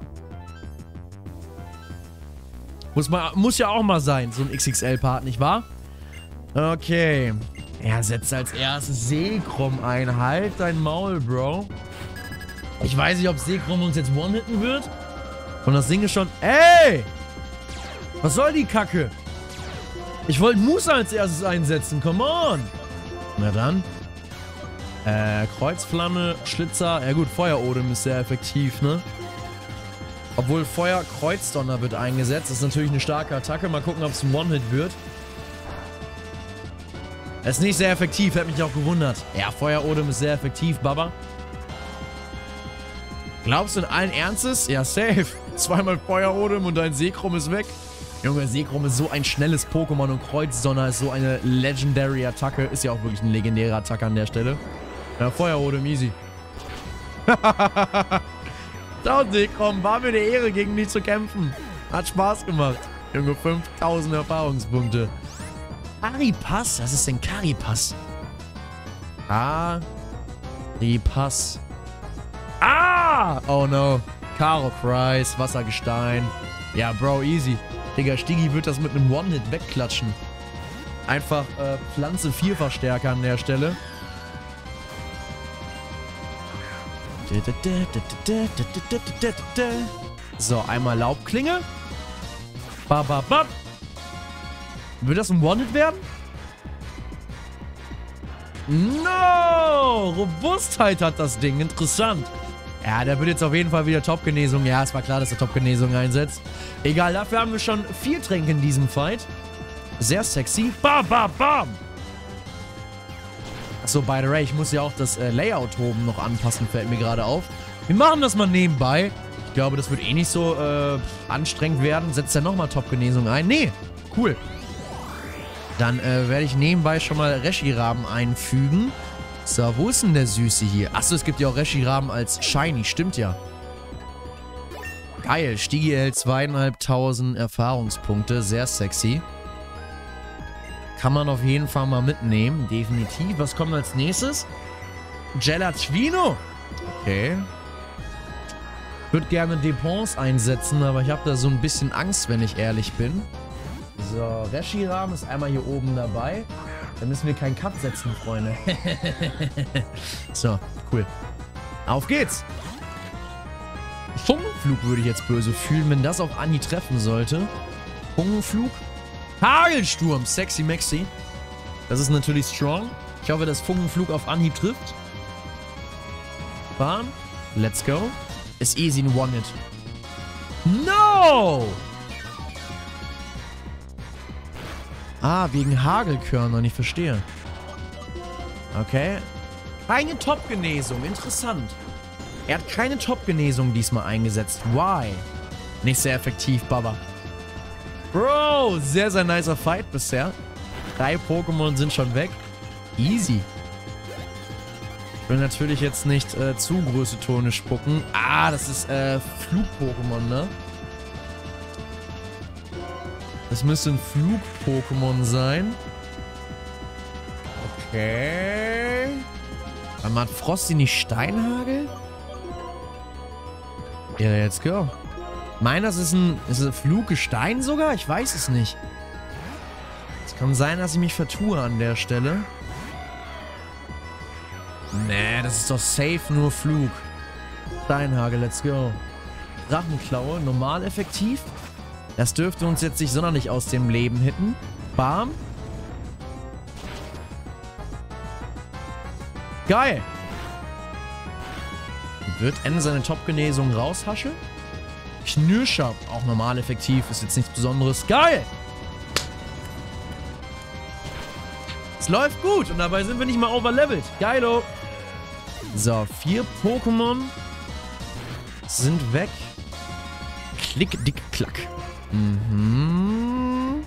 Speaker 1: Muss, mal, muss ja auch mal sein, so ein X X L-Part, nicht wahr? Okay. Er setzt als erstes Zekrom ein. Halt dein Maul, Bro. Ich weiß nicht, ob Zekrom uns jetzt one-hitten wird. Und das Ding ist schon... Ey! Was soll die Kacke? Ich wollte Musa als erstes einsetzen. Come on! Na dann. Äh, Kreuzflamme, Schlitzer. Ja gut, Feuerodem ist sehr effektiv, ne? Obwohl Feuer-Kreuzdonner wird eingesetzt. Das ist natürlich eine starke Attacke. Mal gucken, ob es ein One-Hit wird. Das ist nicht sehr effektiv. Hätte mich auch gewundert. Ja, Feuerodem ist sehr effektiv, Baba. Glaubst du in allen Ernstes? Ja, safe. Zweimal Feuerodem und dein Zekrom ist weg. Junge, Zekrom ist so ein schnelles Pokémon und Kreuzdonner ist so eine Legendary-Attacke. Ist ja auch wirklich eine legendäre Attacke an der Stelle. Ja, Feuerodem, easy. Ciao, Zekrom. War mir eine Ehre, gegen dich zu kämpfen. Hat Spaß gemacht. Junge, fünftausend Erfahrungspunkte. Caripass? Was ist denn Caripass? Caripass. Ah! Oh no. Karo Kreis, Wassergestein. Ja, Bro, easy. Digga, Stigi wird das mit einem One-Hit wegklatschen. Einfach äh, Pflanze vier Verstärker an der Stelle. So, einmal Laubklinge. Bababab. Wird das ein One-Hit werden? No! Robustheit hat das Ding. Interessant. Ja, der wird jetzt auf jeden Fall wieder Top-Genesung. Ja, es war klar, dass er Top-Genesung einsetzt. Egal, dafür haben wir schon vier Tränke in diesem Fight. Sehr sexy. Bam, bam, bam! Achso, by the way, ich muss ja auch das äh, Layout oben noch anpassen, fällt mir gerade auf. Wir machen das mal nebenbei. Ich glaube, das wird eh nicht so äh, anstrengend werden. Setzt er nochmal Top-Genesung ein? Nee, cool. Dann äh, werde ich nebenbei schon mal Reshiram einfügen. So, wo ist denn der Süße hier? Achso, es gibt ja auch Reshiram als Shiny. Stimmt ja. Geil. Stigi erhält zweitausendfünfhundert Erfahrungspunkte. Sehr sexy. Kann man auf jeden Fall mal mitnehmen. Definitiv. Was kommt als nächstes? Gelatvino. Okay. Ich würde gerne D-Ponce einsetzen, aber ich habe da so ein bisschen Angst, wenn ich ehrlich bin. So, Reshiram ist einmal hier oben dabei. Da müssen wir keinen Cut setzen, Freunde. So, cool. Auf geht's. Funkenflug würde ich jetzt böse fühlen, wenn das auf Anni treffen sollte. Funkenflug. Hagelsturm. Sexy Maxi. Das ist natürlich strong. Ich hoffe, dass Funkenflug auf Anhieb trifft. Bam. Let's go. Ist easy ein One-Hit. No! Ah, wegen Hagelkörnern. Ich verstehe. Okay. Keine Top-Genesung. Interessant. Er hat keine Top-Genesung diesmal eingesetzt. Why? Nicht sehr effektiv, Baba. Bro, sehr, sehr nicer Fight bisher. Drei Pokémon sind schon weg. Easy. Ich will natürlich jetzt nicht äh, zu große Tone spucken. Ah, das ist äh, Flug-Pokémon, ne? Das müsste ein Flug-Pokémon sein. Okay. Aber hat Frosty nicht Steinhagel? Ja, let's go. Meiner ist ein, ist ein Fluggestein sogar? Ich weiß es nicht. Es kann sein, dass ich mich vertue an der Stelle. Nee, das ist doch safe nur Flug. Steinhagel, let's go. Drachenklaue, normal effektiv. Das dürfte uns jetzt nicht sonderlich aus dem Leben hitten. Bam. Geil. Wird N seine Top-Genesung raushaschen? Knirscher, auch normal effektiv, ist jetzt nichts Besonderes. Geil! Es läuft gut und dabei sind wir nicht mal overlevelt. Geilo! So, vier Pokémon sind weg. Klick, dick, klack. Mhm.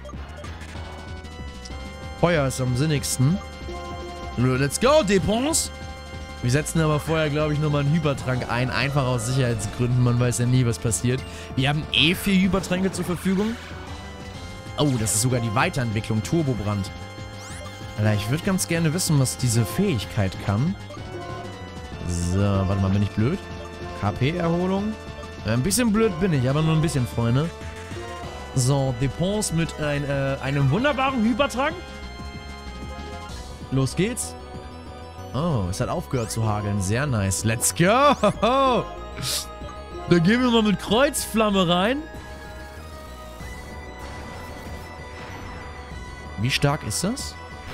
Speaker 1: Feuer ist am sinnigsten. Let's go, Depons! Wir setzen aber vorher, glaube ich, nochmal einen Hypertrank ein. Einfach aus Sicherheitsgründen. Man weiß ja nie, was passiert. Wir haben eh vier Hypertränke zur Verfügung. Oh, das ist sogar die Weiterentwicklung. Turbobrand. Alter, ich würde ganz gerne wissen, was diese Fähigkeit kann. So, warte mal, bin ich blöd? K P-Erholung. Ein bisschen blöd bin ich, aber nur ein bisschen, Freunde. So, Depons mit ein, äh, einem wunderbaren Hypertrank. Los geht's. Oh, es hat aufgehört zu hageln. Sehr nice. Let's go. Da gehen wir mal mit Kreuzflamme rein. Wie stark ist das?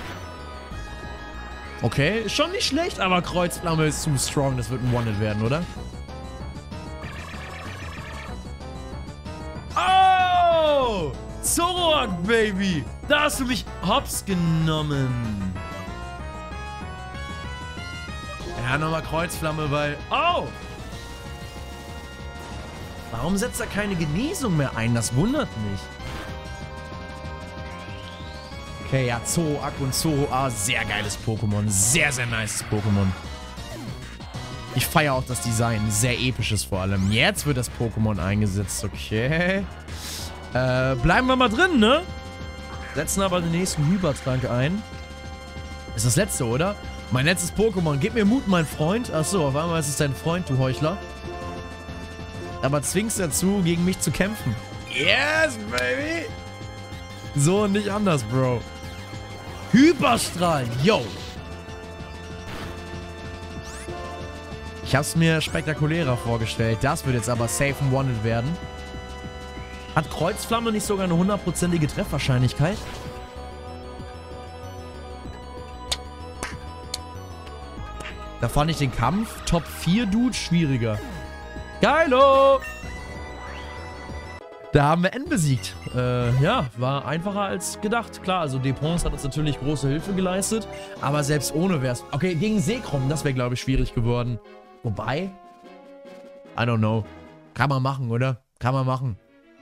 Speaker 1: Okay, ist schon nicht schlecht, aber Kreuzflamme ist zu strong. Das wird ein One-Hit werden, oder? Oh! Zoroark, Baby! Da hast du mich hops genommen. Ja, nochmal Kreuzflamme, weil... Oh! Warum setzt er keine Genesung mehr ein? Das wundert mich. Okay, ja, Zoroark und Zoroark. Sehr geiles Pokémon. Sehr, sehr nice Pokémon. Ich feiere auch das Design. Sehr episches vor allem. Jetzt wird das Pokémon eingesetzt. Okay. Äh, bleiben wir mal drin, ne? Setzen aber den nächsten Hypertrank ein. Ist das letzte, oder? Mein letztes Pokémon. Gib mir Mut, mein Freund. Achso, auf einmal ist es dein Freund, du Heuchler. Aber zwingst dazu, gegen mich zu kämpfen. Yes, baby! So und nicht anders, Bro. Hyperstrahl, yo! Ich hab's mir spektakulärer vorgestellt. Das wird jetzt aber safe and wanted werden. Hat Kreuzflamme nicht sogar eine hundertprozentige Treffwahrscheinlichkeit? Da fand ich den Kampf Top vier Dude schwieriger. Geilo! Da haben wir N besiegt. Äh, ja, war einfacher als gedacht. Klar, also Depons hat uns natürlich große Hilfe geleistet. Aber selbst ohne wär's... Okay, gegen Zekrom, das wäre, glaube ich, schwierig geworden. Wobei... I don't know. Kann man machen, oder? Kann man machen.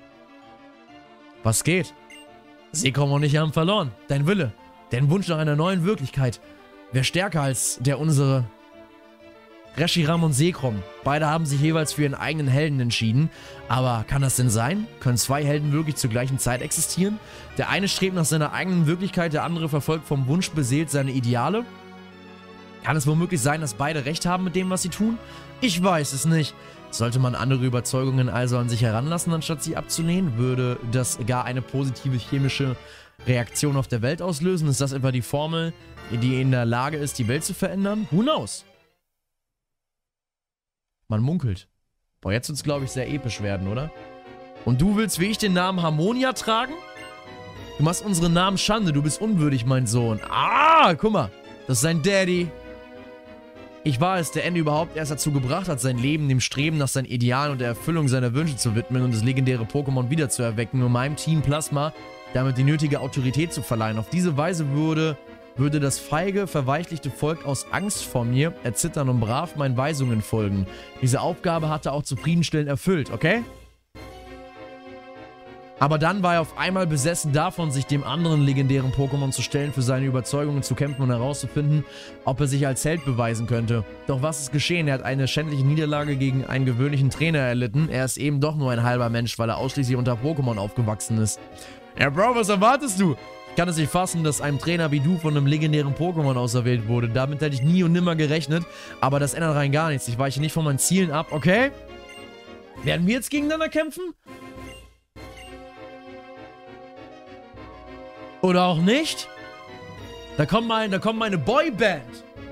Speaker 1: Was geht? Zekrom und ich haben verloren. Dein Wille. Dein Wunsch nach einer neuen Wirklichkeit. Wäre stärker als der unsere... Reshiram und Zekrom. Beide haben sich jeweils für ihren eigenen Helden entschieden. Aber kann das denn sein? Können zwei Helden wirklich zur gleichen Zeit existieren? Der eine strebt nach seiner eigenen Wirklichkeit, der andere verfolgt vom Wunsch beseelt seine Ideale? Kann es womöglich sein, dass beide recht haben mit dem, was sie tun? Ich weiß es nicht. Sollte man andere Überzeugungen also an sich heranlassen, anstatt sie abzulehnen? Würde das gar eine positive chemische Reaktion auf der Welt auslösen? Ist das etwa die Formel, die in der Lage ist, die Welt zu verändern? Who knows? Man munkelt. Boah, jetzt wird es, glaube ich, sehr episch werden, oder? Und du willst wie ich den Namen Harmonia tragen? Du machst unseren Namen Schande. Du bist unwürdig, mein Sohn. Ah, guck mal. Das ist sein Daddy. Ich war es, der Ende überhaupt erst dazu gebracht hat, sein Leben dem Streben nach seinen Idealen und der Erfüllung seiner Wünsche zu widmen und das legendäre Pokémon wiederzuerwecken, um meinem Team Plasma damit die nötige Autorität zu verleihen. Auf diese Weise würde, würde das feige, verweichlichte Volk aus Angst vor mir erzittern und brav meinen Weisungen folgen. Diese Aufgabe hat er auch zufriedenstellend erfüllt, okay? Aber dann war er auf einmal besessen davon, sich dem anderen legendären Pokémon zu stellen, für seine Überzeugungen zu kämpfen und herauszufinden, ob er sich als Held beweisen könnte. Doch was ist geschehen? Er hat eine schändliche Niederlage gegen einen gewöhnlichen Trainer erlitten. Er ist eben doch nur ein halber Mensch, weil er ausschließlich unter Pokémon aufgewachsen ist. Ja, Bro, was erwartest du? Ich kann es nicht fassen, dass einem Trainer wie du von einem legendären Pokémon auserwählt wurde. Damit hätte ich nie und nimmer gerechnet, aber das ändert rein gar nichts. Ich weiche nicht von meinen Zielen ab, okay? Werden wir jetzt gegeneinander kämpfen? Oder auch nicht? Da kommt, mein, da kommt meine Boyband.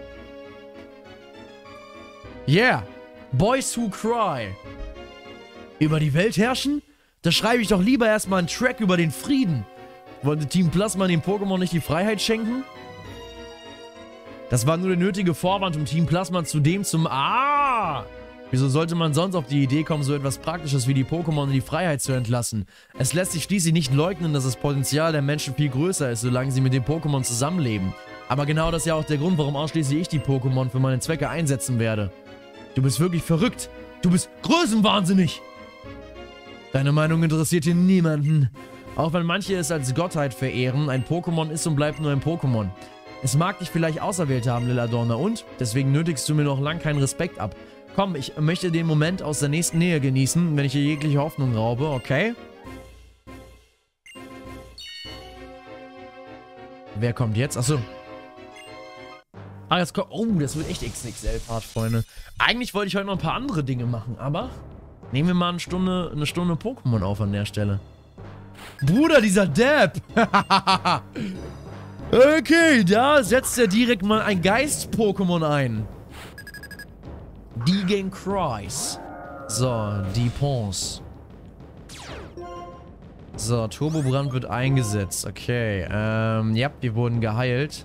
Speaker 1: Yeah. Boys Who Cry. Über die Welt herrschen? Da schreibe ich doch lieber erstmal einen Track über den Frieden. Wollte Team Plasma dem Pokémon nicht die Freiheit schenken? Das war nur der nötige Vorwand, um Team Plasma zu dem zum... Ah! Wieso sollte man sonst auf die Idee kommen, so etwas Praktisches wie die Pokémon in die Freiheit zu entlassen? Es lässt sich schließlich nicht leugnen, dass das Potenzial der Menschen viel größer ist, solange sie mit den Pokémon zusammenleben. Aber genau das ist ja auch der Grund, warum ausschließlich ich die Pokémon für meine Zwecke einsetzen werde. Du bist wirklich verrückt. Du bist größenwahnsinnig. Deine Meinung interessiert hier niemanden. Auch wenn manche es als Gottheit verehren, ein Pokémon ist und bleibt nur ein Pokémon. Es mag dich vielleicht auserwählt haben, Lilladonna, und? Deswegen nötigst du mir noch lang keinen Respekt ab. Komm, ich möchte den Moment aus der nächsten Nähe genießen, wenn ich hier jegliche Hoffnung raube, okay? Wer kommt jetzt? Achso. Ah, jetzt kommt... Oh, das wird echt X X L-Part, Freunde. Eigentlich wollte ich heute noch ein paar andere Dinge machen, aber... Nehmen wir mal eine Stunde, eine Stunde Pokémon auf an der Stelle. Bruder, dieser Depp! Okay, da setzt er direkt mal ein Geist-Pokémon ein. Die gegen Cries. So, die Pons. So, Turbobrand wird eingesetzt. Okay, ähm, ja, wir wurden geheilt.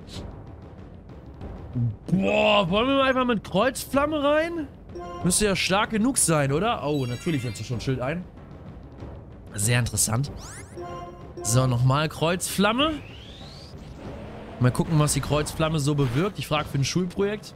Speaker 1: Boah, wollen wir mal einfach mit Kreuzflamme rein? Müsste ja stark genug sein, oder? Oh, natürlich setzt er schon ein Schild ein. Sehr interessant. So, nochmal Kreuzflamme. Mal gucken, was die Kreuzflamme so bewirkt. Ich frage für ein Schulprojekt.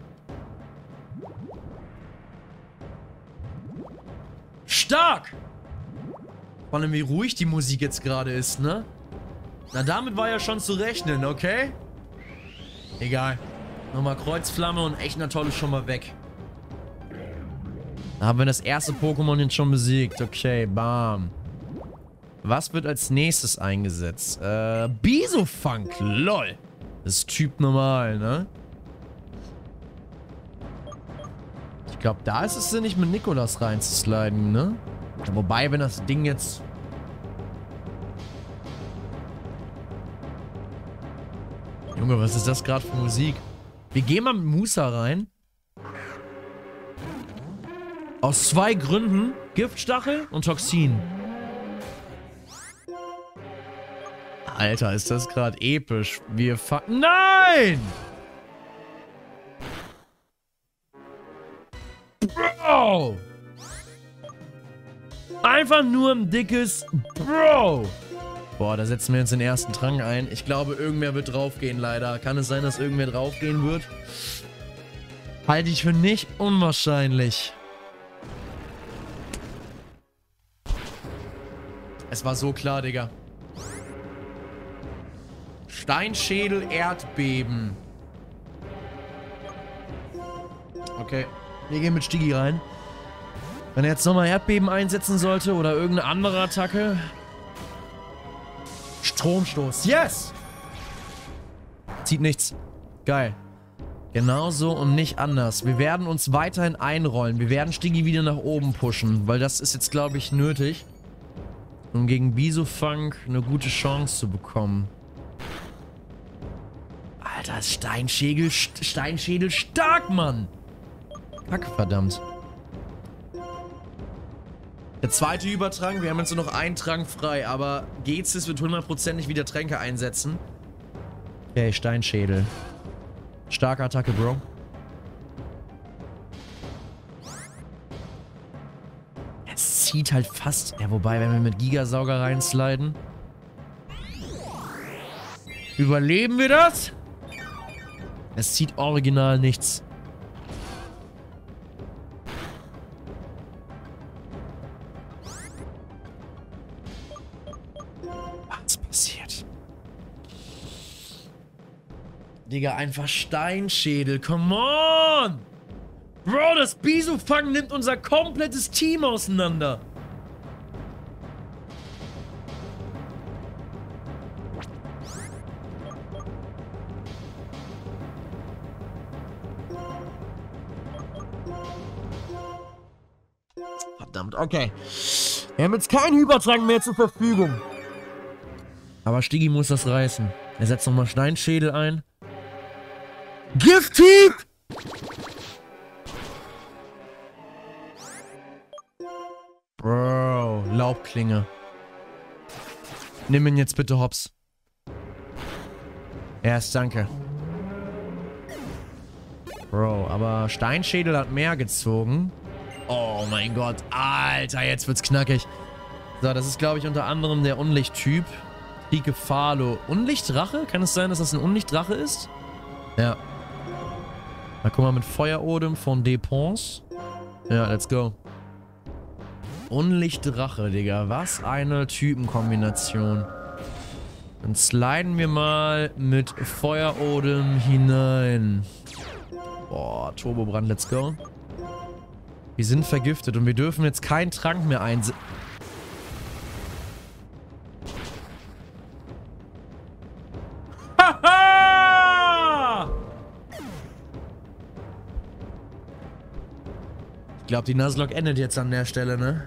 Speaker 1: Stark! Vor allem, wie ruhig die Musik jetzt gerade ist, ne? Na, damit war ja schon zu rechnen, okay? Egal. Nochmal Kreuzflamme und echt Toll ist schon mal weg. Da haben wir das erste Pokémon jetzt schon besiegt. Okay, bam. Was wird als nächstes eingesetzt? Äh, Bisofunk, lol. Das ist Typ normal, ne? Ich glaube, da ist es sinnig, mit Nikolas reinzusliden, ne? Ja, wobei, wenn das Ding jetzt... Junge, was ist das gerade für Musik? Wir gehen mal mit Musa rein. Aus zwei Gründen. Giftstachel und Toxin. Alter, ist das gerade episch. Wir fa... Nein! Bro! Einfach nur ein dickes Bro! Boah, da setzen wir jetzt den ersten Trank ein. Ich glaube, irgendwer wird draufgehen, leider. Kann es sein, dass irgendwer draufgehen wird? Halte ich für nicht unwahrscheinlich. Es war so klar, Digga. Steinschädel, Erdbeben. Okay, wir gehen mit Stigi rein. Wenn er jetzt nochmal Erdbeben einsetzen sollte oder irgendeine andere Attacke. Stromstoß. Yes! Zieht nichts. Geil. Genauso und nicht anders. Wir werden uns weiterhin einrollen. Wir werden Stigi wieder nach oben pushen, weil das ist jetzt, glaube ich, nötig, um gegen Bisofunk eine gute Chance zu bekommen. Alter, ist Steinschädel, Steinschädel stark, Mann. Kack, verdammt. Der zweite Übertrank, wir haben jetzt nur noch einen Trank frei, aber Gezis wird hundertprozentig wieder Tränke einsetzen. Okay, Steinschädel. Starke Attacke, Bro. Es zieht halt fast... Ja, wobei, wenn wir mit Gigasauger reinsliden... Überleben wir das? Es zieht original nichts. Was passiert? Digga, einfach Steinschädel. Come on! Bro, das Bisufang nimmt unser komplettes Team auseinander. Verdammt, okay. Wir haben jetzt keinen Hypertrank mehr zur Verfügung. Aber Stigi muss das reißen. Er setzt nochmal Steinschädel ein. Gifthieb! Bro, Laubklinge. Nimm ihn jetzt bitte hops. Erst, danke. Bro, aber Steinschädel hat mehr gezogen. Oh mein Gott, Alter, jetzt wird's knackig. So, das ist, glaube ich, unter anderem der Unlichttyp. Trikefalo. Unlichtrache? Kann es sein, dass das ein Unlichtrache ist? Ja. Na, guck mal, mit Feuerodem von Depons. Ja, let's go. Unlichtrache, Digga. Was eine Typenkombination. Dann sliden wir mal mit Feuerodem hinein. Boah, Turbobrand, let's go. Wir sind vergiftet und wir dürfen jetzt keinen Trank mehr einsetzen. Haha! Ich glaube, die Nuzlocke endet jetzt an der Stelle, ne?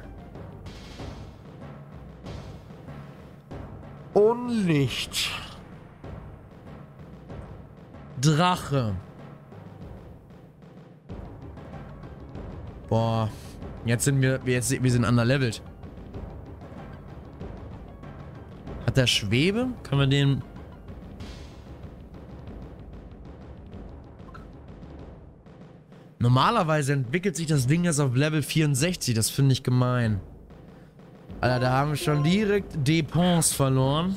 Speaker 1: Unlicht. Drache. Boah. Jetzt sind wir, wir, jetzt, wir sind underlevelt. Hat der Schwebe? Können wir den... Normalerweise entwickelt sich das Ding jetzt auf Level vierundsechzig. Das finde ich gemein. Alter, da haben wir schon direkt Depons verloren.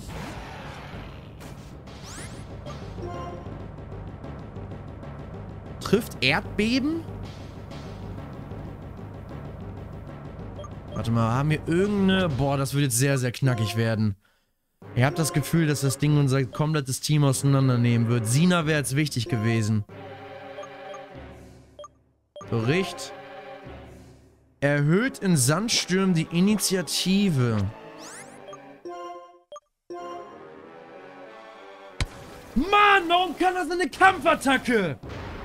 Speaker 1: Trifft Erdbeben? Warte mal, haben wir irgendeine... Boah, das wird jetzt sehr, sehr knackig werden. Ich habe das Gefühl, dass das Ding unser komplettes Team auseinandernehmen wird. Sina wäre jetzt wichtig gewesen. Bericht. Erhöht in Sandstürmen die Initiative. Mann, warum kann das eine Kampfattacke?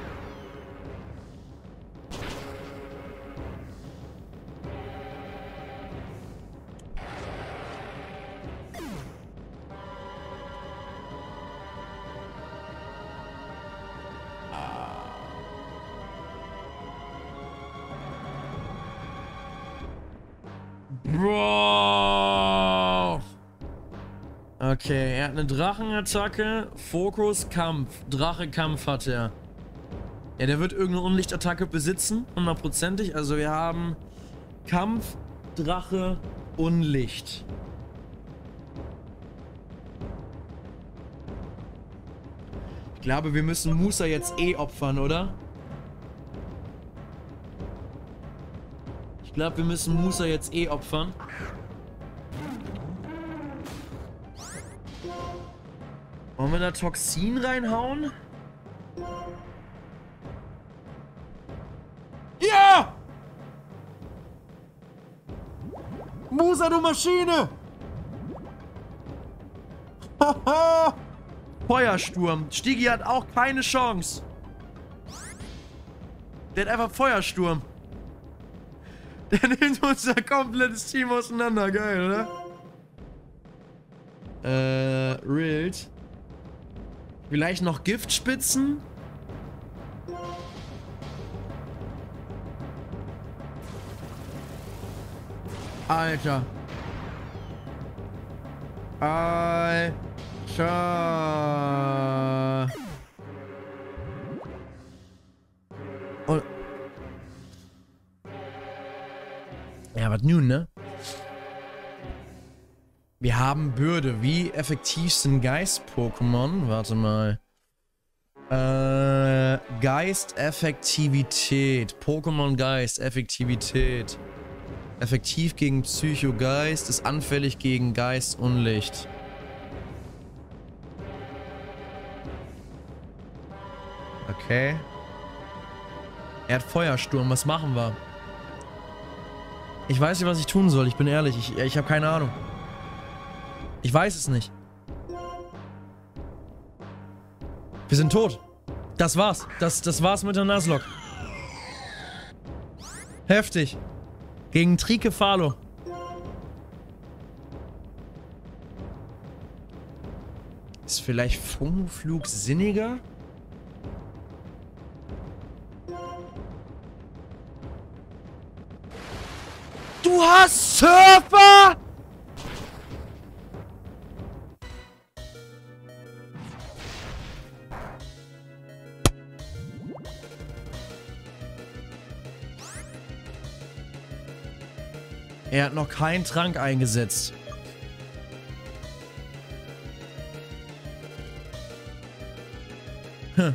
Speaker 1: Bro. Okay, er hat eine Drachenattacke. Fokus, Kampf. Drache-Kampf hat er. Ja, der wird irgendeine Unlichtattacke besitzen. Hundertprozentig. Also wir haben Kampf, Drache, Unlicht. Ich glaube, wir müssen Musa jetzt eh opfern, oder? Ich glaube, wir müssen Musa jetzt eh opfern. Wollen wir da Toxin reinhauen? Ja! Musa, du Maschine! Haha! Feuersturm. Stigi hat auch keine Chance. Der hat einfach Feuersturm. Der nimmt unser komplettes Team auseinander. Geil, oder? Äh, Rild. Vielleicht noch Giftspitzen? Alter. Alter. Und ja, was nun, ne? Wir haben Bürde. Wie effektiv sind Geist-Pokémon? Warte mal. Äh, Geist-Effektivität. Pokémon Geist, Effektivität. Effektiv gegen Psycho-Geist, ist anfällig gegen Geist und Licht. Okay. Er hat Feuersturm, was machen wir? Ich weiß nicht, was ich tun soll, ich bin ehrlich, ich, ich habe keine Ahnung. Ich weiß es nicht. Wir sind tot. Das war's. Das, das war's mit der Nuzlocke. Heftig. Gegen Tricephalo. Ist vielleicht Funkenflug sinniger? Du hast Surfer! Er hat noch keinen Trank eingesetzt. Hm.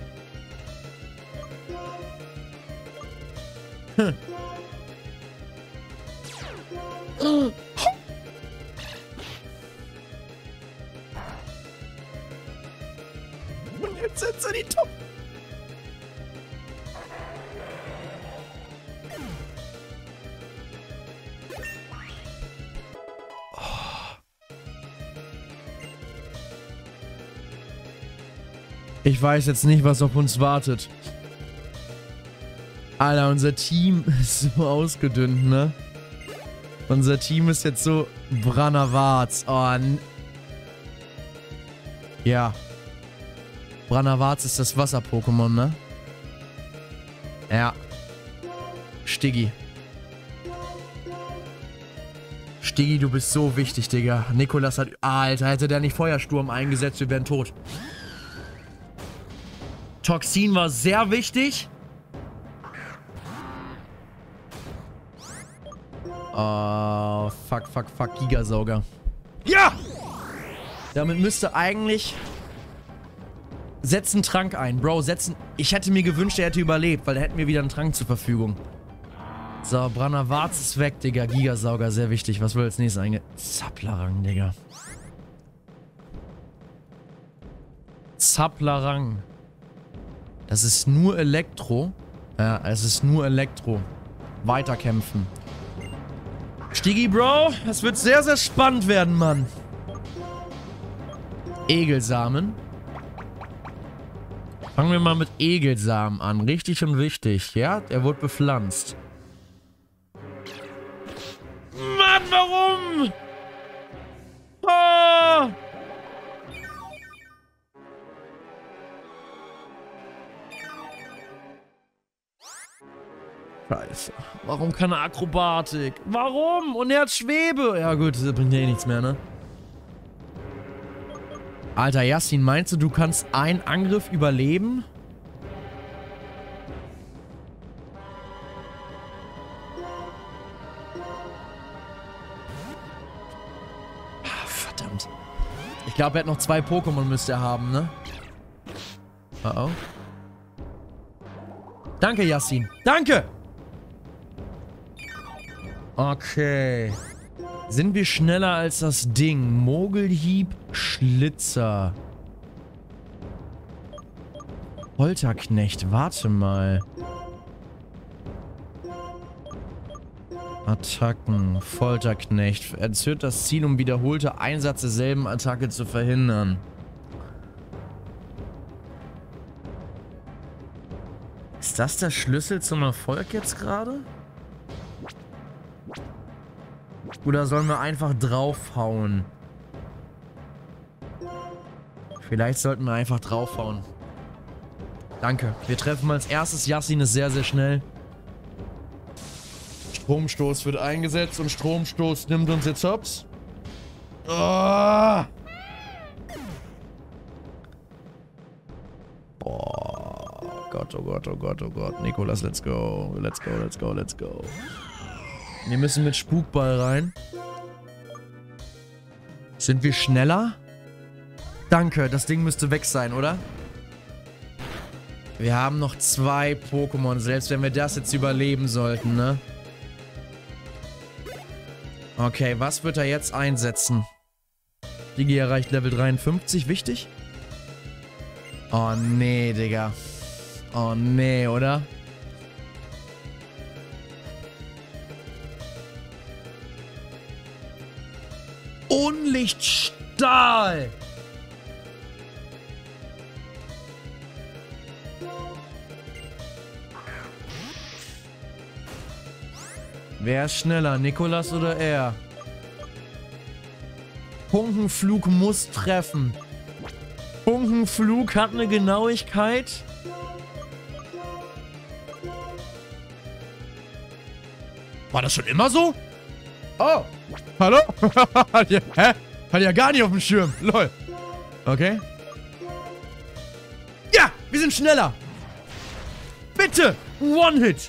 Speaker 1: Hm. Oh. Und jetzt sind sie die Top. Ich weiß jetzt nicht, was auf uns wartet. Alter, unser Team ist so ausgedünnt, ne? Unser Team ist jetzt so Branavarz. Oh, ja. Branavarz ist das Wasser-Pokémon, ne? Ja. Stiggy. Stiggy, du bist so wichtig, Digga. Nikolas hat... Alter, hätte der nicht Feuersturm eingesetzt, wir wären tot. Toxin war sehr wichtig. Oh, fuck, fuck, fuck, Gigasauger. Ja! Damit müsste eigentlich... Setzen Trank ein. Bro, setzen... Ich hätte mir gewünscht, er hätte überlebt, weil er hätte mir wieder einen Trank zur Verfügung. So, Branavarz ist weg, Digga. Gigasauger, sehr wichtig. Was will als nächstes einge... Zapplerang, Digga. Zapplerang. Das ist nur Elektro. Ja, es ist nur Elektro. Weiterkämpfen. Stiggy, Bro, es wird sehr, sehr spannend werden, Mann. Egelsamen. Fangen wir mal mit Egelsamen an. Richtig und wichtig, ja? Er wurde bepflanzt. Mann, warum? Oh! Scheiße. Warum keine Akrobatik? Warum? Und er hat Schwebe. Ja gut, das bringt ja eh nichts mehr, ne? Alter, Yassin, meinst du, du kannst einen Angriff überleben? Ah, verdammt. Ich glaube, er hat noch zwei Pokémon, müsste er haben, ne? Oh oh. Danke, Yassin. Danke! Okay. Sind wir schneller als das Ding? Mogelhieb, Schlitzer. Folterknecht, warte mal. Attacken, Folterknecht. Erzählt das Ziel, um wiederholte Einsatz derselben Attacke zu verhindern. Ist das der Schlüssel zum Erfolg jetzt gerade? Oder sollen wir einfach draufhauen? Vielleicht sollten wir einfach draufhauen. Danke. Wir treffen als erstes. Yassin ist sehr, sehr schnell. Stromstoß wird eingesetzt und Stromstoß nimmt uns jetzt hops. Oh. Boah. Gott, oh Gott, oh Gott, oh Gott. Nikolas, let's go. Let's go, let's go, let's go. Wir müssen mit Spukball rein. Sind wir schneller? Danke, das Ding müsste weg sein, oder? Wir haben noch zwei Pokémon, selbst wenn wir das jetzt überleben sollten, ne? Okay, was wird er jetzt einsetzen? Digi erreicht Level dreiundfünfzig, wichtig? Oh nee, Digga. Oh nee, oder? Unlichtstahl! Wer ist schneller, Nikolas oder er? Funkenflug muss treffen. Funkenflug hat eine Genauigkeit. War das schon immer so? Oh, hallo? Hat ja, hä? Hat ja gar nicht auf dem Schirm. Lol. Okay. Ja, wir sind schneller. Bitte, One-Hit.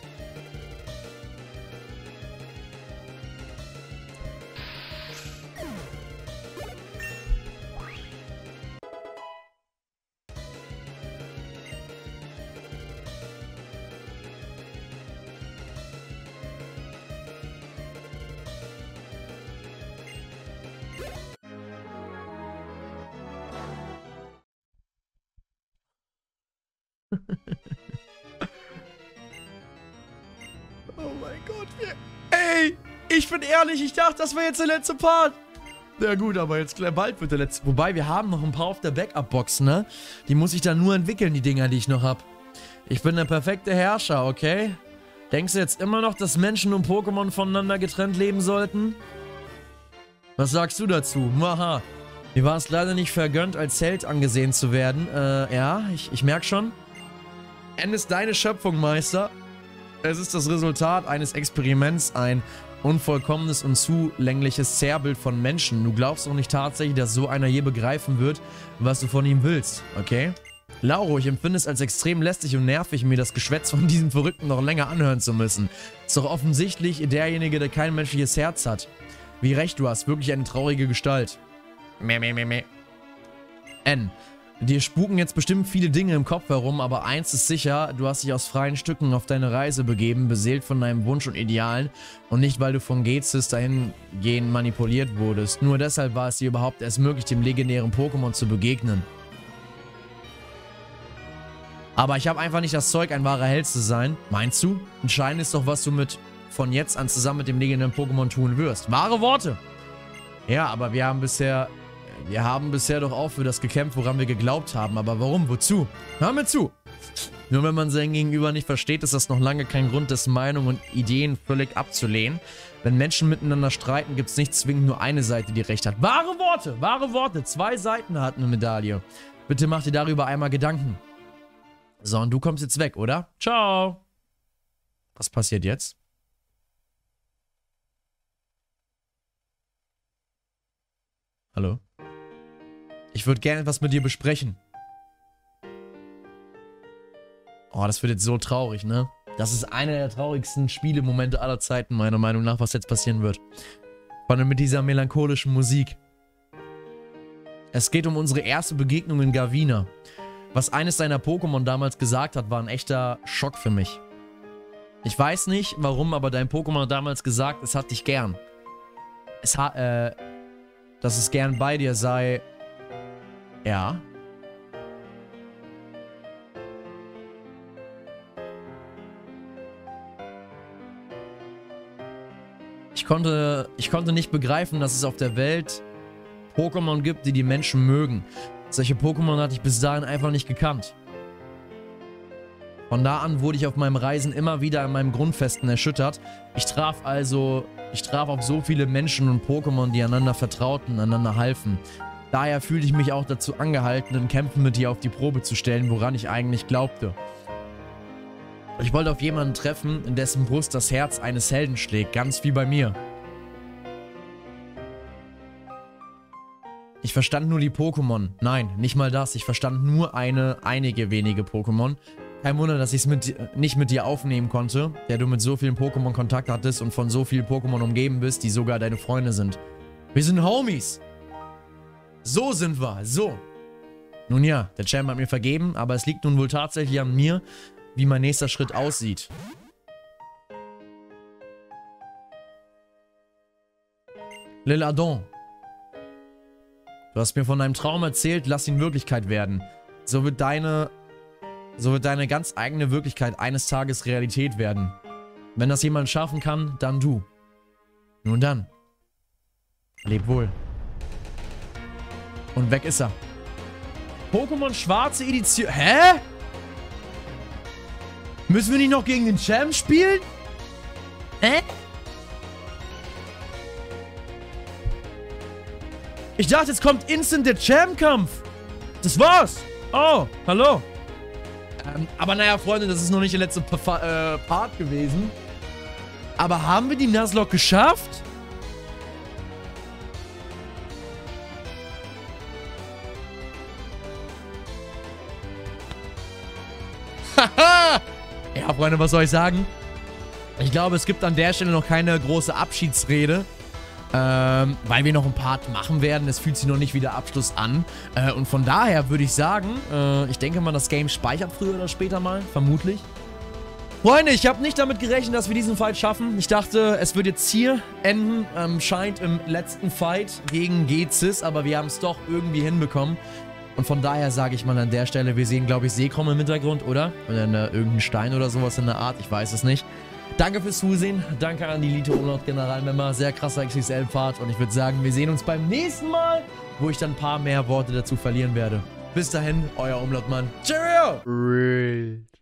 Speaker 1: Oh mein Gott, wir... Ey, ich bin ehrlich, ich dachte, das wäre jetzt der letzte Part. Na gut, aber jetzt bald wird der letzte... Wobei, wir haben noch ein paar auf der Backup-Box, ne? Die muss ich dann nur entwickeln, die Dinger, die ich noch hab. Ich bin der perfekte Herrscher, okay? Denkst du jetzt immer noch, dass Menschen und Pokémon voneinander getrennt leben sollten? Was sagst du dazu? Maha. Mir war es leider nicht vergönnt, als Held angesehen zu werden. Äh, ja, ich, ich merk schon. N ist deine Schöpfung, Meister. Es ist das Resultat eines Experiments, ein unvollkommenes und zulängliches Zerrbild von Menschen. Du glaubst doch nicht tatsächlich, dass so einer je begreifen wird, was du von ihm willst, okay? Lauro, ich empfinde es als extrem lästig und nervig, mir das Geschwätz von diesem Verrückten noch länger anhören zu müssen. Ist doch offensichtlich derjenige, der kein menschliches Herz hat. Wie recht du hast, wirklich eine traurige Gestalt. Meh, meh, meh, meh. N. Dir spuken jetzt bestimmt viele Dinge im Kopf herum, aber eins ist sicher, du hast dich aus freien Stücken auf deine Reise begeben, beseelt von deinem Wunsch und Idealen und nicht, weil du von Gezis dahingehend manipuliert wurdest. Nur deshalb war es dir überhaupt erst möglich, dem legendären Pokémon zu begegnen. Aber ich habe einfach nicht das Zeug, ein wahrer Held zu sein. Meinst du? Entscheidend ist doch, was du mit von jetzt an zusammen mit dem legendären Pokémon tun wirst. Wahre Worte! Ja, aber wir haben bisher... Wir haben bisher doch auch für das gekämpft, woran wir geglaubt haben. Aber warum? Wozu? Hör mir zu! Nur wenn man sein Gegenüber nicht versteht, ist das noch lange kein Grund, dessen Meinung und Ideen völlig abzulehnen. Wenn Menschen miteinander streiten, gibt es nicht zwingend nur eine Seite, die recht hat. Wahre Worte! Wahre Worte! Zwei Seiten hat eine Medaille. Bitte mach dir darüber einmal Gedanken. So, und du kommst jetzt weg, oder? Ciao! Was passiert jetzt? Hallo? Ich würde gerne etwas mit dir besprechen. Oh, das wird jetzt so traurig, ne? Das ist einer der traurigsten Spielemomente aller Zeiten, meiner Meinung nach, was jetzt passieren wird. Vor allem mit dieser melancholischen Musik. Es geht um unsere erste Begegnung in Gavina. Was eines seiner Pokémon damals gesagt hat, war ein echter Schock für mich. Ich weiß nicht, warum, aber dein Pokémon hat damals gesagt, es hat dich gern. Es hat, äh, dass es gern bei dir sei... Ja. Ich konnte, ich konnte nicht begreifen, dass es auf der Welt Pokémon gibt, die die Menschen mögen. Solche Pokémon hatte ich bis dahin einfach nicht gekannt. Von da an wurde ich auf meinem Reisen immer wieder an meinem Grundfesten erschüttert. Ich traf also, ich traf auf so viele Menschen und Pokémon, die einander vertrauten, einander halfen. Daher fühlte ich mich auch dazu angehalten, in Kämpfen mit dir auf die Probe zu stellen, woran ich eigentlich glaubte. Ich wollte auf jemanden treffen, in dessen Brust das Herz eines Helden schlägt, ganz wie bei mir. Ich verstand nur die Pokémon. Nein, nicht mal das. Ich verstand nur eine, einige wenige Pokémon. Kein Wunder, dass ich es mit, nicht mit dir aufnehmen konnte, der du mit so vielen Pokémon Kontakt hattest und von so vielen Pokémon umgeben bist, die sogar deine Freunde sind. Wir sind Homies. So sind wir, so. Nun ja, der Champ hat mir vergeben, aber es liegt nun wohl tatsächlich an mir, wie mein nächster Schritt aussieht. Lil Adon. Du hast mir von deinem Traum erzählt, lass ihn Wirklichkeit werden. So wird deine, so wird deine ganz eigene Wirklichkeit eines Tages Realität werden. Wenn das jemand schaffen kann, dann du. Nun dann. Leb wohl. Und weg ist er. Pokémon Schwarze Edition. Hä? Müssen wir nicht noch gegen den Champ spielen? Hä? Ich dachte, jetzt kommt instant der Champ-Kampf. Das war's. Oh, hallo. Ähm, aber naja, Freunde, das ist noch nicht der letzte pa äh, Part gewesen. Aber haben wir die Nuzlocke geschafft? Haha! Ja, Freunde, was soll ich sagen? Ich glaube, es gibt an der Stelle noch keine große Abschiedsrede. Ähm, weil wir noch ein Part machen werden. Es fühlt sich noch nicht wie der Abschluss an. Äh, und von daher würde ich sagen, äh, ich denke mal, das Game speichert früher oder später mal. Vermutlich. Freunde, ich habe nicht damit gerechnet, dass wir diesen Fight schaffen. Ich dachte, es wird jetzt hier enden. Ähm, scheint im letzten Fight gegen Gezis. Aber wir haben es doch irgendwie hinbekommen. Und von daher sage ich mal an der Stelle, wir sehen, glaube ich, Seekrom im Hintergrund, oder? Oder eine, irgendein Stein oder sowas in der Art. Ich weiß es nicht. Danke fürs Zusehen. Danke an die Elite Umlaut Generalmember. Sehr krasser X X L-Part. Und ich würde sagen, wir sehen uns beim nächsten Mal, wo ich dann ein paar mehr Worte dazu verlieren werde. Bis dahin, euer Umlautmann. Cheerio!